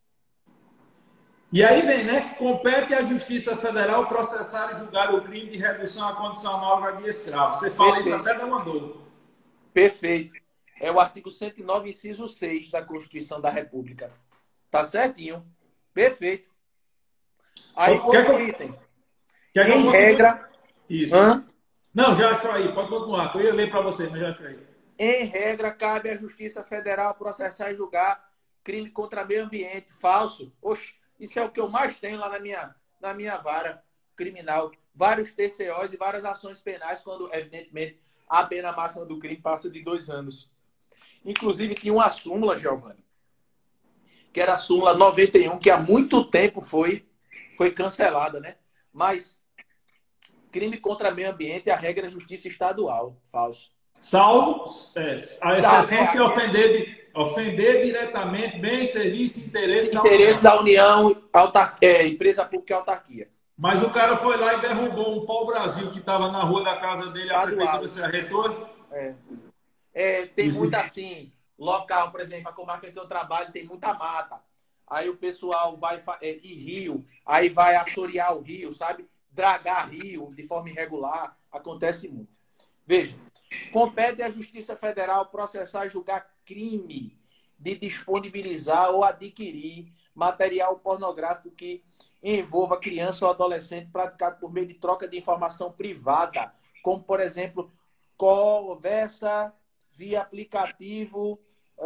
E aí vem, né? Compete à Justiça Federal processar e julgar o crime de redução à condição análoga de escravo. Você fala Perfeito. Isso até não mandou. Perfeito. É o artigo 109, inciso 6 da Constituição da República. Tá certinho. Perfeito. Aí, outro item. Em regra... Isso. Não, já achou aí. Pode continuar. Eu ia ler para você, mas já achou aí. Em regra, cabe à Justiça Federal processar e julgar crime contra meio ambiente. Falso. Oxe, isso é o que eu mais tenho lá na minha vara criminal. Vários TCOs e várias ações penais, quando, evidentemente, a pena máxima do crime passa de 2 anos. Inclusive, tinha uma súmula, Giovanni, que era a súmula 91, que há muito tempo foi cancelada, né? Mas crime contra meio ambiente, a regra é justiça estadual. Falso. Salvo a exceção se ofender diretamente bem, serviço e interesse da União, empresa pública e autarquia. Mas o cara foi lá e derrubou um pau-brasil que estava na rua da casa dele, a prefeitura se arretou. Tem muita assim, local, por exemplo, a comarca que eu trabalho tem muita mata. Aí o pessoal vai e rio, aí vai assorear o rio, sabe? Dragar rio de forma irregular, acontece muito. Veja, compete à Justiça Federal processar e julgar crime de disponibilizar ou adquirir material pornográfico que envolva criança ou adolescente praticado por meio de troca de informação privada, como, por exemplo, conversa via aplicativo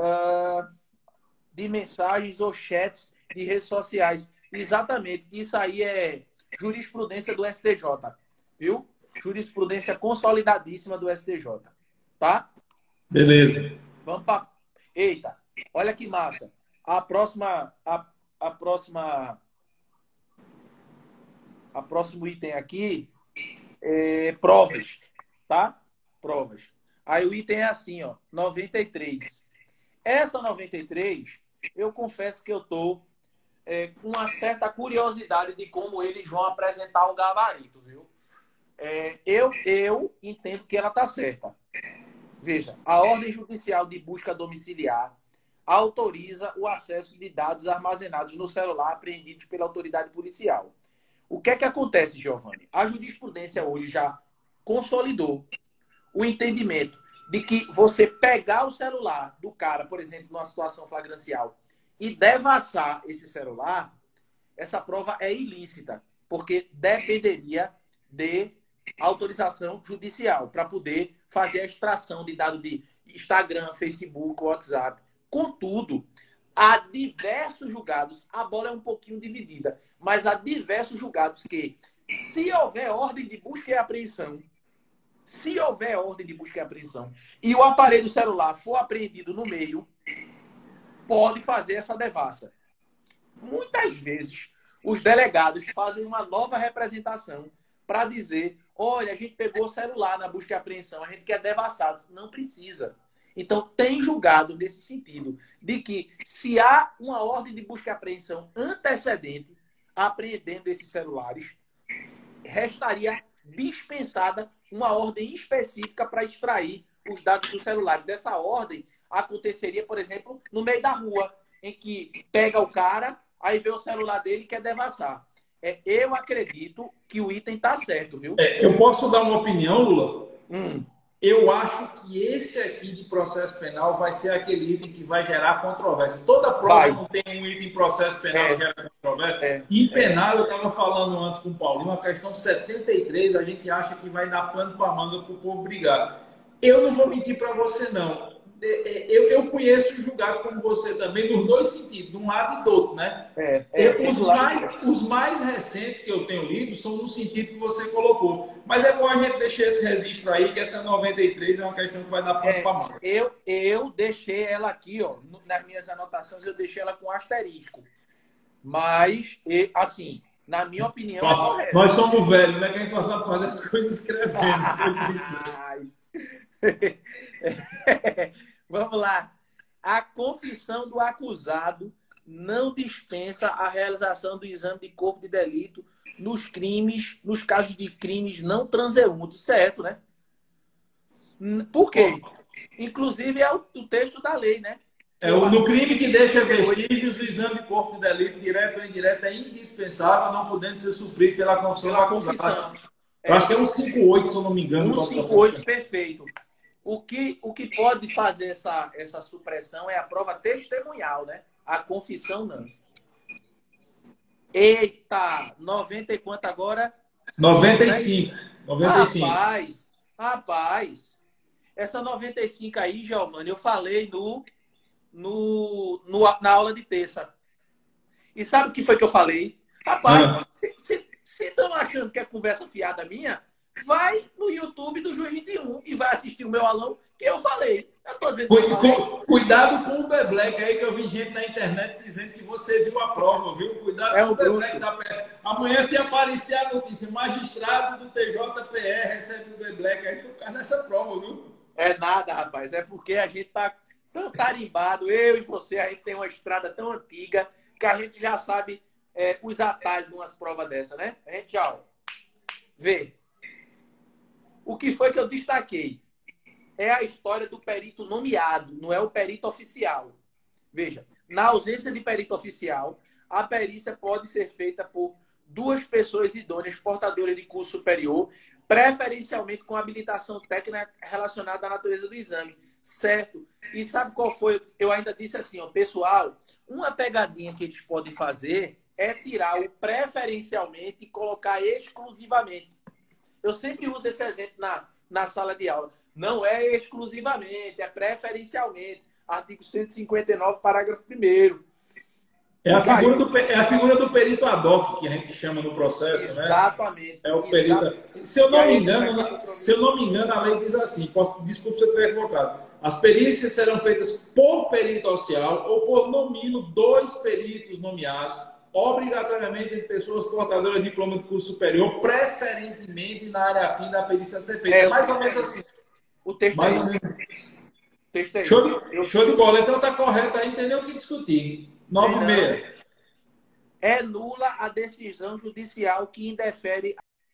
de mensagens ou chats de redes sociais. Exatamente. Isso aí é jurisprudência do STJ, viu? Jurisprudência consolidadíssima do STJ. Tá? Beleza. Vamos para... Eita, olha que massa. A próximo item aqui é provas, tá? Provas. Aí o item é assim, ó, 93. Essa 93, eu confesso que eu tô com uma certa curiosidade de como eles vão apresentar o gabarito, viu? Eu entendo que ela tá certa. Veja, a ordem judicial de busca domiciliar autoriza o acesso de dados armazenados no celular apreendidos pela autoridade policial. O que é que acontece, Giovanni? A jurisprudência hoje já consolidou o entendimento de que você pegar o celular do cara, por exemplo, numa situação flagrancial, e devassar esse celular, essa prova é ilícita, porque dependeria de autorização judicial para poder fazer a extração de dados de Instagram, Facebook, WhatsApp. Contudo, há diversos julgados, a bola é um pouquinho dividida, mas há diversos julgados que, se houver ordem de busca e apreensão, e o aparelho celular for apreendido no meio, pode fazer essa devassa. Muitas vezes, os delegados fazem uma nova representação para dizer, olha, a gente pegou o celular na busca e apreensão, a gente quer devassar. Não precisa. Então, tem julgado nesse sentido, de que se há uma ordem de busca e apreensão antecedente, apreendendo esses celulares, restaria dispensada uma ordem específica para extrair os dados dos celulares. Essa ordem aconteceria, por exemplo, no meio da rua, em que pega o cara, aí vê o celular dele e quer devassar. Eu acredito que o item está certo, viu? Eu posso dar uma opinião, Lula? Eu acho que esse aqui de processo penal vai ser aquele item que vai gerar controvérsia. Toda prova Vai. não tem um item em processo penal que gera controvérsia. Em É. penal, eu estava falando antes com o Paulinho, a questão 73, a gente acha que vai dar pano para manga para o povo brigar. Eu não vou mentir para você, não. Eu conheço o julgado como você também, nos dois sentidos, de um lado e do outro, né? Os mais recentes que eu tenho lido são no sentido que você colocou. Mas é bom a gente deixar esse registro aí, que essa 93 é uma questão que vai dar pano para manga. Eu deixei ela aqui, ó, nas minhas anotações, eu deixei ela com asterisco. Mas, assim, na minha opinião, é correto. Nós somos velhos, né? Que a gente só sabe fazer as coisas escrevendo. Vamos lá. A confissão do acusado não dispensa a realização do exame de corpo de delito nos casos de crimes não transeuntes, certo, né? Por quê? Inclusive é o texto da lei, né? No crime que deixa vestígios, o exame de corpo de delito, direto ou indireto, é indispensável, não podendo ser suprido pela confissão do acusado. Eu acho que é um 5.8, se eu não me engano. 158, perfeito. O que pode fazer essa supressão é a prova testemunhal, né? A confissão, não. Eita! 90 e quanto agora? 95. Rapaz. Essa 95 aí, Giovanni, eu falei na aula de terça. E sabe o que foi que eu falei? Rapaz, se estão achando que é conversa fiada minha, vai no YouTube do Juiz 21 e vai assistir o meu aulão que eu falei. Eu tô dizendo cuidado com o Bebleque aí, que eu vi gente na internet dizendo que você viu a prova, viu? Cuidado com o Bebleque da pé. Amanhã, se aparecer a notícia, magistrado do TJPE recebe o Bebleque, aí ficar nessa prova, viu? É nada, rapaz. É porque a gente tá tão tarimbado, eu e você, a gente tem uma estrada tão antiga que a gente já sabe os atalhos de umas provas dessa, né? A gente já vê. O que foi que eu destaquei? É a história do perito nomeado, não é o perito oficial. Veja, na ausência de perito oficial, a perícia pode ser feita por 2 pessoas idôneas portadoras de curso superior, preferencialmente com habilitação técnica relacionada à natureza do exame. Certo? E sabe qual foi? Eu ainda disse assim, ó, pessoal, uma pegadinha que eles podem fazer é tirar o preferencialmente e colocar exclusivamente. Eu sempre uso esse exemplo na sala de aula. Não é exclusivamente, é preferencialmente. Artigo 159, parágrafo 1º. É a figura do perito ad hoc que a gente chama no processo, exatamente, né? É o perito. Se eu não me engano, a lei diz assim, desculpe se eu estiver equivocado. As perícias serão feitas por perito oficial ou por, no mínimo, 2 peritos nomeados, obrigatoriamente de pessoas portadoras de diploma de curso superior, preferentemente na área afim da perícia a ser feita. Mais ou menos assim. O texto é esse. Show de bola. Então tá correto aí, entendeu o que discutir. 9,6. É nula a decisão judicial que indefere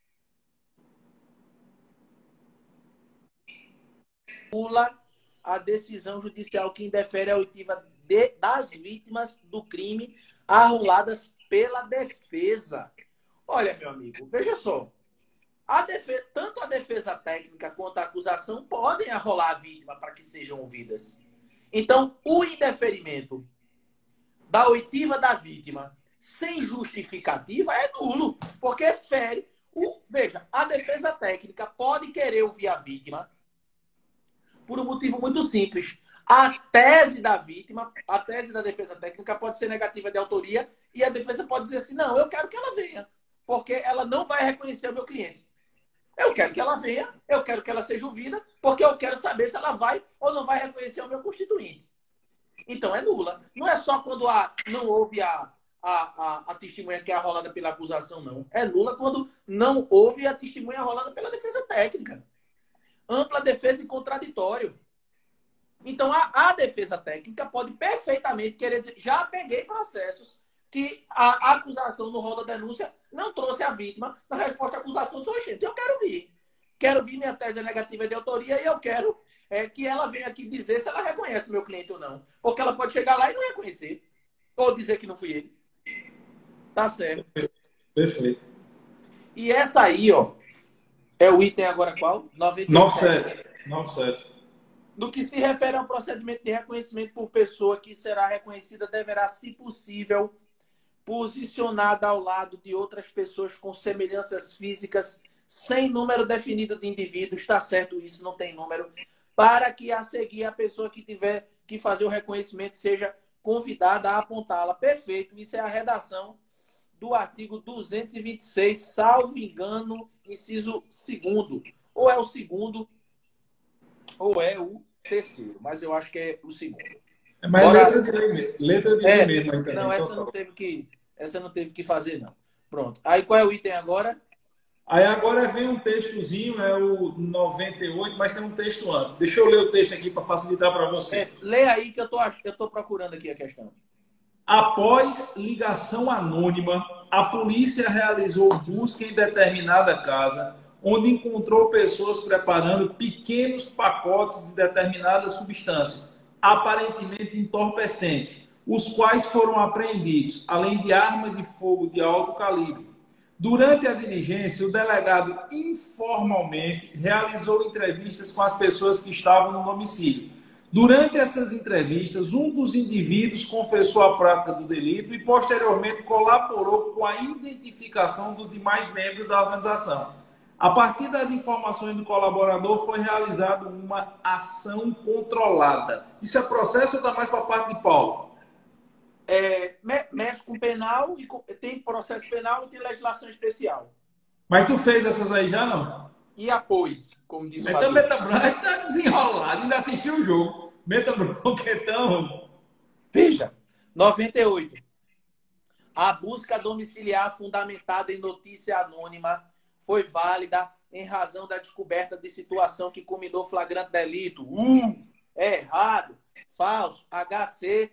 a oitiva das vítimas do crime arroladas pela defesa. Olha, meu amigo, veja só. Tanto a defesa técnica quanto a acusação podem arrolar a vítima para que sejam ouvidas. Então, o indeferimento da oitiva da vítima sem justificativa é nulo, porque fere. Veja, a defesa técnica pode querer ouvir a vítima por um motivo muito simples. A tese da vítima, a tese da defesa técnica pode ser negativa de autoria e a defesa pode dizer assim, não, eu quero que ela venha, porque ela não vai reconhecer o meu cliente. Eu quero que ela venha, eu quero que ela seja ouvida, porque eu quero saber se ela vai ou não vai reconhecer o meu constituinte. Então é nula. Não é só quando não houve a testemunha que é arrolada pela acusação, não. É nula quando não houve a testemunha arrolada pela defesa técnica. Ampla defesa em contraditório. Então a defesa técnica pode perfeitamente querer dizer, já peguei processos que a acusação no rol da denúncia não trouxe a vítima na resposta à acusação do sujeito. Eu quero vir. Quero vir minha tese negativa de autoria e eu quero que ela venha aqui dizer se ela reconhece meu cliente ou não. Porque ela pode chegar lá e não reconhecer. Ou dizer que não fui ele. Tá certo. Perfeito. E essa aí, ó, é o item agora qual? 97. 97. No que se refere ao procedimento de reconhecimento por pessoa que será reconhecida, deverá, se possível, posicionada ao lado de outras pessoas com semelhanças físicas, sem número definido de indivíduos, está certo isso, não tem número, para que a seguir a pessoa que tiver que fazer o reconhecimento seja convidada a apontá-la. Perfeito, isso é a redação do artigo 226, salvo engano, inciso 2º. Ou é o 2º, ou é o 3º, mas eu acho que é o 2º. É mais Bora... letra de lei mesmo. Não, essa não teve que fazer, não. Pronto. Aí qual é o item agora? Aí agora vem um textozinho, é o 98, mas tem um texto antes. Deixa eu ler o texto aqui para facilitar para você. Lê aí que eu tô procurando aqui a questão. Após ligação anônima, a polícia realizou busca em determinada casa, onde encontrou pessoas preparando pequenos pacotes de determinada substância, aparentemente entorpecentes, os quais foram apreendidos, além de arma de fogo de alto calibre. Durante a diligência, o delegado informalmente realizou entrevistas com as pessoas que estavam no domicílio. Durante essas entrevistas, um dos indivíduos confessou a prática do delito e, posteriormente, colaborou com a identificação dos demais membros da organização. A partir das informações do colaborador, foi realizada uma ação controlada. Isso é processo ou está mais para a parte de Paulo? Mexe com penal, tem processo penal e tem legislação especial. Mas tu fez essas aí já, não? E após, como disse o Então, Meta Branca está desenrolado, ainda assistiu o jogo. Meta Branca, então... Veja, 98. A busca domiciliar fundamentada em notícia anônima foi válida em razão da descoberta de situação que culminou flagrante delito. É errado. Falso. HC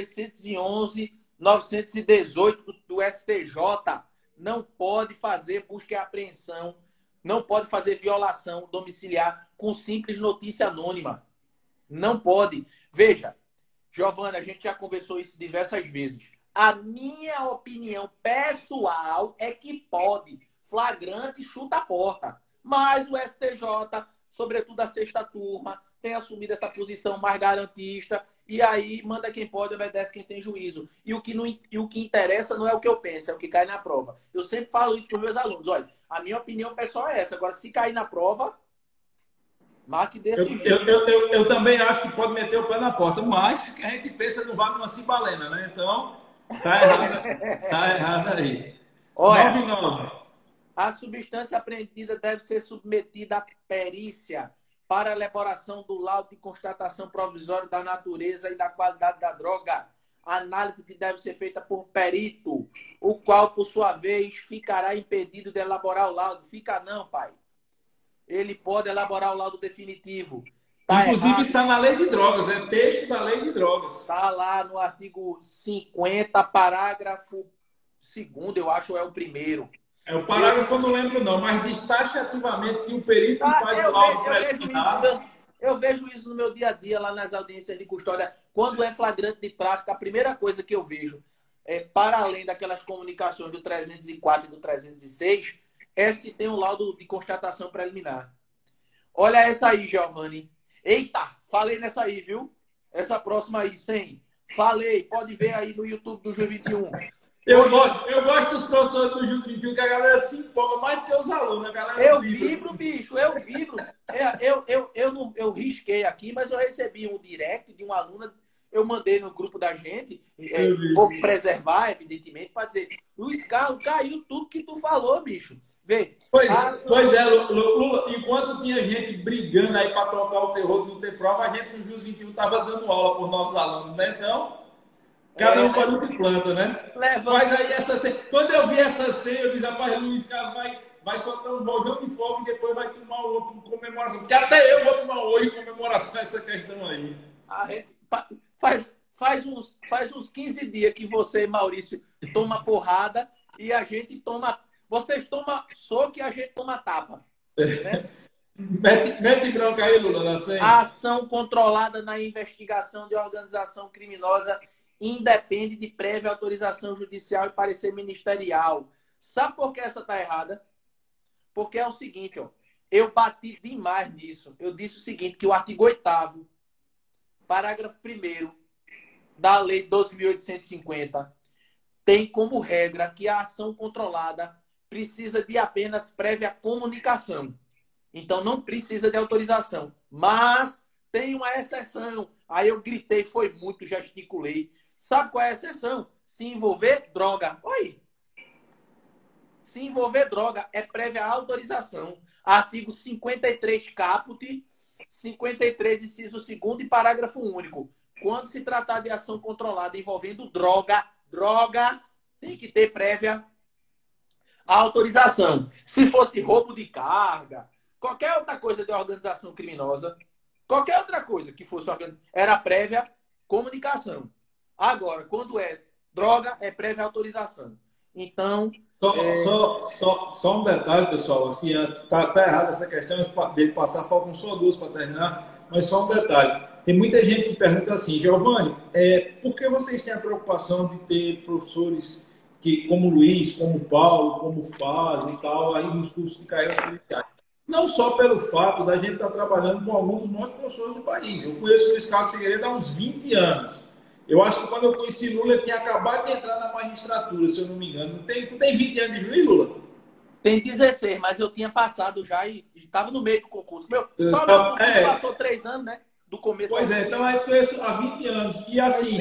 611-918 do STJ. Não pode fazer busca e apreensão, não pode fazer violação domiciliar com simples notícia anônima. Não pode. Veja, Giovana, a gente já conversou isso diversas vezes. A minha opinião pessoal é que pode. Flagrante chuta a porta. Mas o STJ, sobretudo a sexta turma, tem assumido essa posição mais garantista. E aí, manda quem pode, obedece quem tem juízo. E o que interessa não é o que eu penso, é o que cai na prova. Eu sempre falo isso para os meus alunos. Olha, a minha opinião pessoal é essa. Agora, se cair na prova, marque desse jeito. Eu também acho que pode meter o pé na porta, mas a gente pensa no vale numa cibalena, né? Então, tá errado aí. Olha, 99. A substância apreendida deve ser submetida à perícia para elaboração do laudo de constatação provisória da natureza e da qualidade da droga. Análise que deve ser feita por perito, o qual, por sua vez, ficará impedido de elaborar o laudo. Fica não, pai. Ele pode elaborar o laudo definitivo. Inclusive errado. Está na lei de drogas, é texto da lei de drogas. Está lá no artigo 50, parágrafo 2º, eu acho, é o primeiro. É o parágrafo, eu não lembro não, mas diz taxativamente que o perito faz o laudo preliminar. Eu vejo isso no meu dia a dia, lá nas audiências de custódia. Quando é flagrante de tráfico, a primeira coisa que eu vejo, para além daquelas comunicações do 304 e do 306, é se tem um laudo de constatação preliminar. Olha essa aí, Giovanni. Eita, falei nessa aí, viu? Essa próxima aí, 100. Falei, pode ver aí no YouTube do Jus 21. Eu gosto dos professores do Jus 21, que a galera se empolga mais do que os alunos. A galera eu vibro, bicho, eu vibro. Eu risquei aqui, mas eu recebi um direct de uma aluna, eu mandei no grupo da gente, vou preservar, evidentemente, para dizer, Luiz Carlos, caiu tudo que tu falou, bicho. Vê. Pois é, Lula, enquanto tinha gente brigando aí para tocar o terror de não ter prova, a gente no Jus 21 estava dando aula para os nossos alunos, né? Então... Cada um faz o que planta, né? Mas aí essa cena. Quando eu vi essa cena, eu disse, rapaz, Luiz Carlos vai soltar um bojão de fogo e depois vai tomar um outro em comemoração. Porque até eu vou tomar um hoje em comemoração essa questão aí. A gente faz uns 15 dias que você, Maurício, toma porrada e a gente toma. Vocês tomam soco e a gente toma tapa. Né? Mete branca aí, Lula, na senha. A ação controlada na investigação de organização criminosa independe de prévia autorização judicial e parecer ministerial. Sabe por que essa está errada? Porque é o seguinte, ó. eu bati demais nisso. Eu disse o seguinte, que o artigo 8º, parágrafo 1º da Lei 12.850 tem como regra que a ação controlada precisa de apenas prévia comunicação. Então, não precisa de autorização. Mas tem uma exceção. Aí eu gritei, foi muito, gesticulei. Sabe qual é a exceção? Se envolver droga. Oi! Se envolver droga é prévia autorização. Artigo 53, caput, 53, inciso 2º e parágrafo único. Quando se tratar de ação controlada envolvendo droga, tem que ter prévia autorização. Se fosse roubo de carga, qualquer outra coisa de organização criminosa, qualquer outra coisa que fosse era prévia comunicação. Agora, quando é droga, é prévia autorização. Então... Só um detalhe, pessoal. Assim, antes, tá errado essa questão dele passar, faltam só 2 para terminar, mas só um detalhe. Tem muita gente que pergunta assim, Giovanni, por que vocês têm a preocupação de ter professores como Luiz, como Paulo, como Fábio e tal, aí nos cursos de carreiras policiais? Não só pelo fato da gente estar trabalhando com alguns dos nossos professores do país. Eu conheço o Luiz Carlos Figueiredo há uns 20 anos. Eu acho que quando eu conheci Lula, ele tinha acabado de entrar na magistratura, se eu não me engano. Tu tem 20 anos de juiz, Lula? Tem 16, mas eu tinha passado já e estava no meio do concurso. Só meu concurso passou 3 anos, né? Do começo. Pois é, então eu conheço há 20 anos. E assim,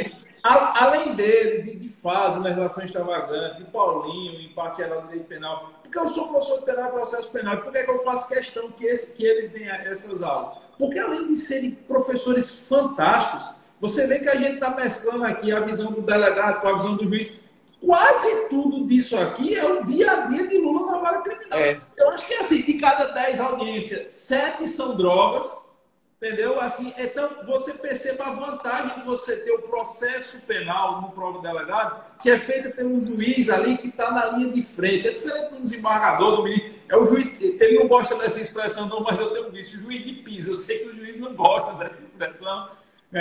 além dele, de fase, legislação extravagante, de Paulinho, em parte geral do direito penal, porque eu sou professor de penal e processo penal, por que é que eu faço questão que eles deem essas aulas? Porque além de serem professores fantásticos, você vê que a gente está mesclando aqui a visão do delegado com a visão do juiz. Quase tudo disso aqui é o dia a dia de Lula na vara criminal. Eu acho que assim, de cada 10 audiências, 7 são drogas, entendeu? Assim, então você perceba a vantagem de você ter o processo penal no próprio delegado, que é feita pelo juiz ali que está na linha de frente. É diferente do desembargador, do ministro. É o juiz, ele não gosta dessa expressão não, mas eu tenho visto o juiz de piso. Eu sei que o juiz não gosta dessa expressão.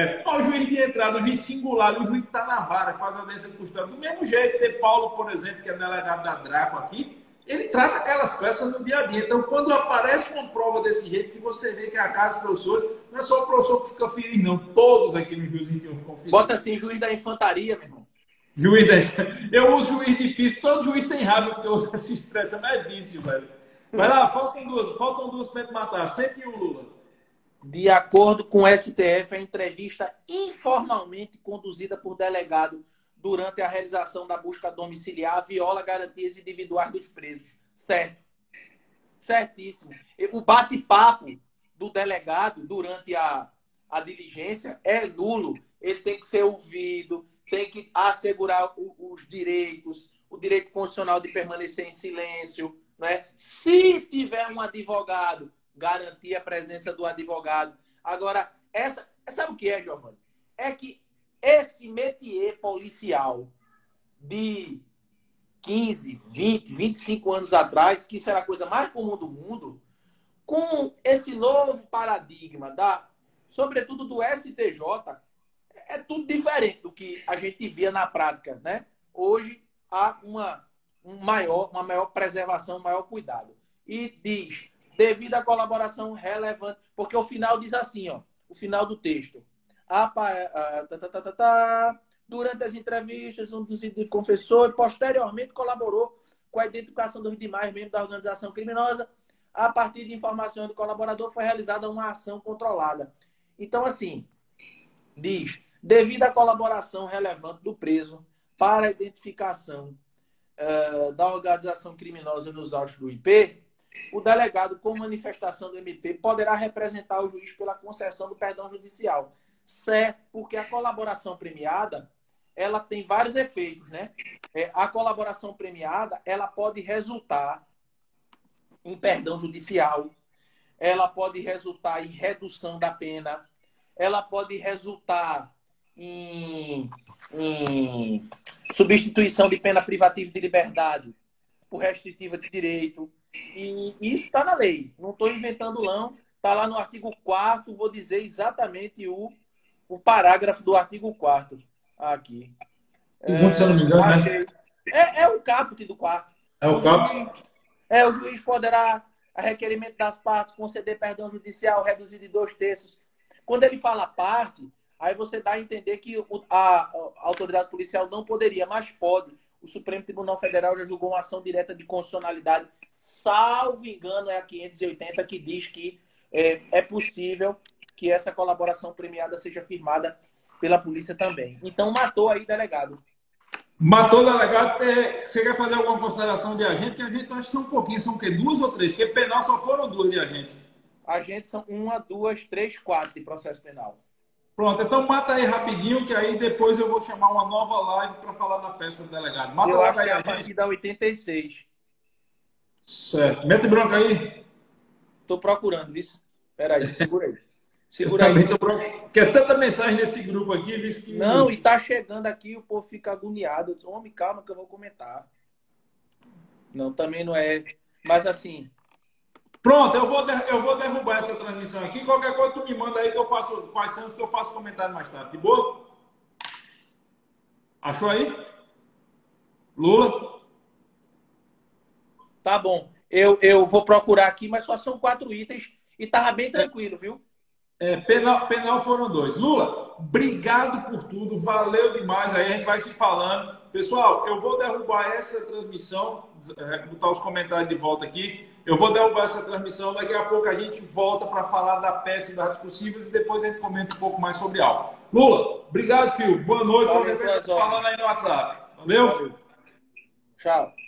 O juiz de entrada, o juiz singular, o juiz que está na vara, faz a audiência custódia. Do mesmo jeito, tem Paulo, por exemplo, que é delegado da Draco aqui, ele trata aquelas peças no dia a dia. Então, quando aparece uma prova desse jeito, que você vê que é a casa dos professores, não é só o professor que fica feliz, não. Todos aqui no Juiz 21 ficam felizes. Bota assim, juiz da infantaria, meu irmão. Juiz da... Eu uso juiz de piso, todo juiz tem raiva, porque eu uso essa expressão, é vício, velho. Vai lá, faltam duas para te matar. 101, Lula. De acordo com o STF, a entrevista informalmente conduzida por delegado durante a realização da busca domiciliar viola garantias individuais dos presos. Certo. Certíssimo. O bate-papo do delegado durante a diligência é nulo. Ele tem que ser ouvido, tem que assegurar os direitos, o direito constitucional de permanecer em silêncio, né? Se tiver um advogado, garantir a presença do advogado. Agora, sabe o que é, Giovanni? É que esse métier policial de 15, 20, 25 anos atrás, que isso era a coisa mais comum do mundo, com esse novo paradigma, sobretudo do STJ, é tudo diferente do que a gente via na prática, né? Hoje há uma maior preservação, um maior cuidado. E diz, devido à colaboração relevante, porque o final diz assim, ó, o final do texto. Durante as entrevistas, um dos confessores posteriormente colaborou com a identificação dos demais membros da organização criminosa. A partir de informações do colaborador, foi realizada uma ação controlada. Então, assim, diz, devido à colaboração relevante do preso para a identificação da organização criminosa nos autos do IP, o delegado, com manifestação do MP, poderá representar o juiz pela concessão do perdão judicial. Certo, porque a colaboração premiada, ela tem vários efeitos, né? A colaboração premiada, ela pode resultar em perdão judicial, ela pode resultar em redução da pena, ela pode resultar em substituição de pena privativa de liberdade por restritiva de direito. E isso está na lei. Não estou inventando, não. Está lá no artigo 4º, vou dizer exatamente o parágrafo do artigo 4º. Aqui. Segundo, se eu não me engano, né? É o caput do 4º. É o caput? O juiz poderá a requerimento das partes, conceder perdão judicial, reduzir de 2/3. Quando ele fala parte, aí você dá a entender que a autoridade policial não poderia, mas pode. O Supremo Tribunal Federal já julgou uma ação direta de constitucionalidade, salvo engano, é a 580, que diz que é possível que essa colaboração premiada seja firmada pela polícia também. Então, matou aí, delegado. Matou o delegado. Você quer fazer alguma consideração de agente? Que a gente acho que são um pouquinho, são o quê? 2 ou 3? Porque penal só foram 2 de agente. Agentes são 1, 2, 3, 4 de processo penal. Pronto, então mata aí rapidinho, que aí depois eu vou chamar uma nova live para falar da peça do delegado. Mata Eu acho aí, que é a partir da 86. Certo. Mete bronca aí. Tô procurando, viu? Espera aí, segura aí. Segura aí. Porque é tanta mensagem nesse grupo aqui, viu? Que... Não, e tá chegando aqui, o povo fica agoniado. Eu disse, homem, calma que eu vou comentar. Não, também não é. Mas assim... Pronto, eu vou derrubar essa transmissão aqui. Qualquer coisa tu me manda aí que eu faço quais são os que eu faço comentário mais tarde. De boa? Achou aí? Lula? Tá bom. Eu vou procurar aqui, mas só são 4 itens e tava bem tranquilo, viu? Penal foram 2. Lula, obrigado por tudo. Valeu demais. Aí a gente vai se falando. Pessoal, eu vou derrubar essa transmissão. Botar os comentários de volta aqui. Eu vou derrubar essa transmissão. Daqui a pouco a gente volta para falar da peça e das discussivas e depois a gente comenta um pouco mais sobre Alfa. Lula, obrigado, filho. Boa noite. Qualquer coisa falando aí no WhatsApp. Valeu. Tchau.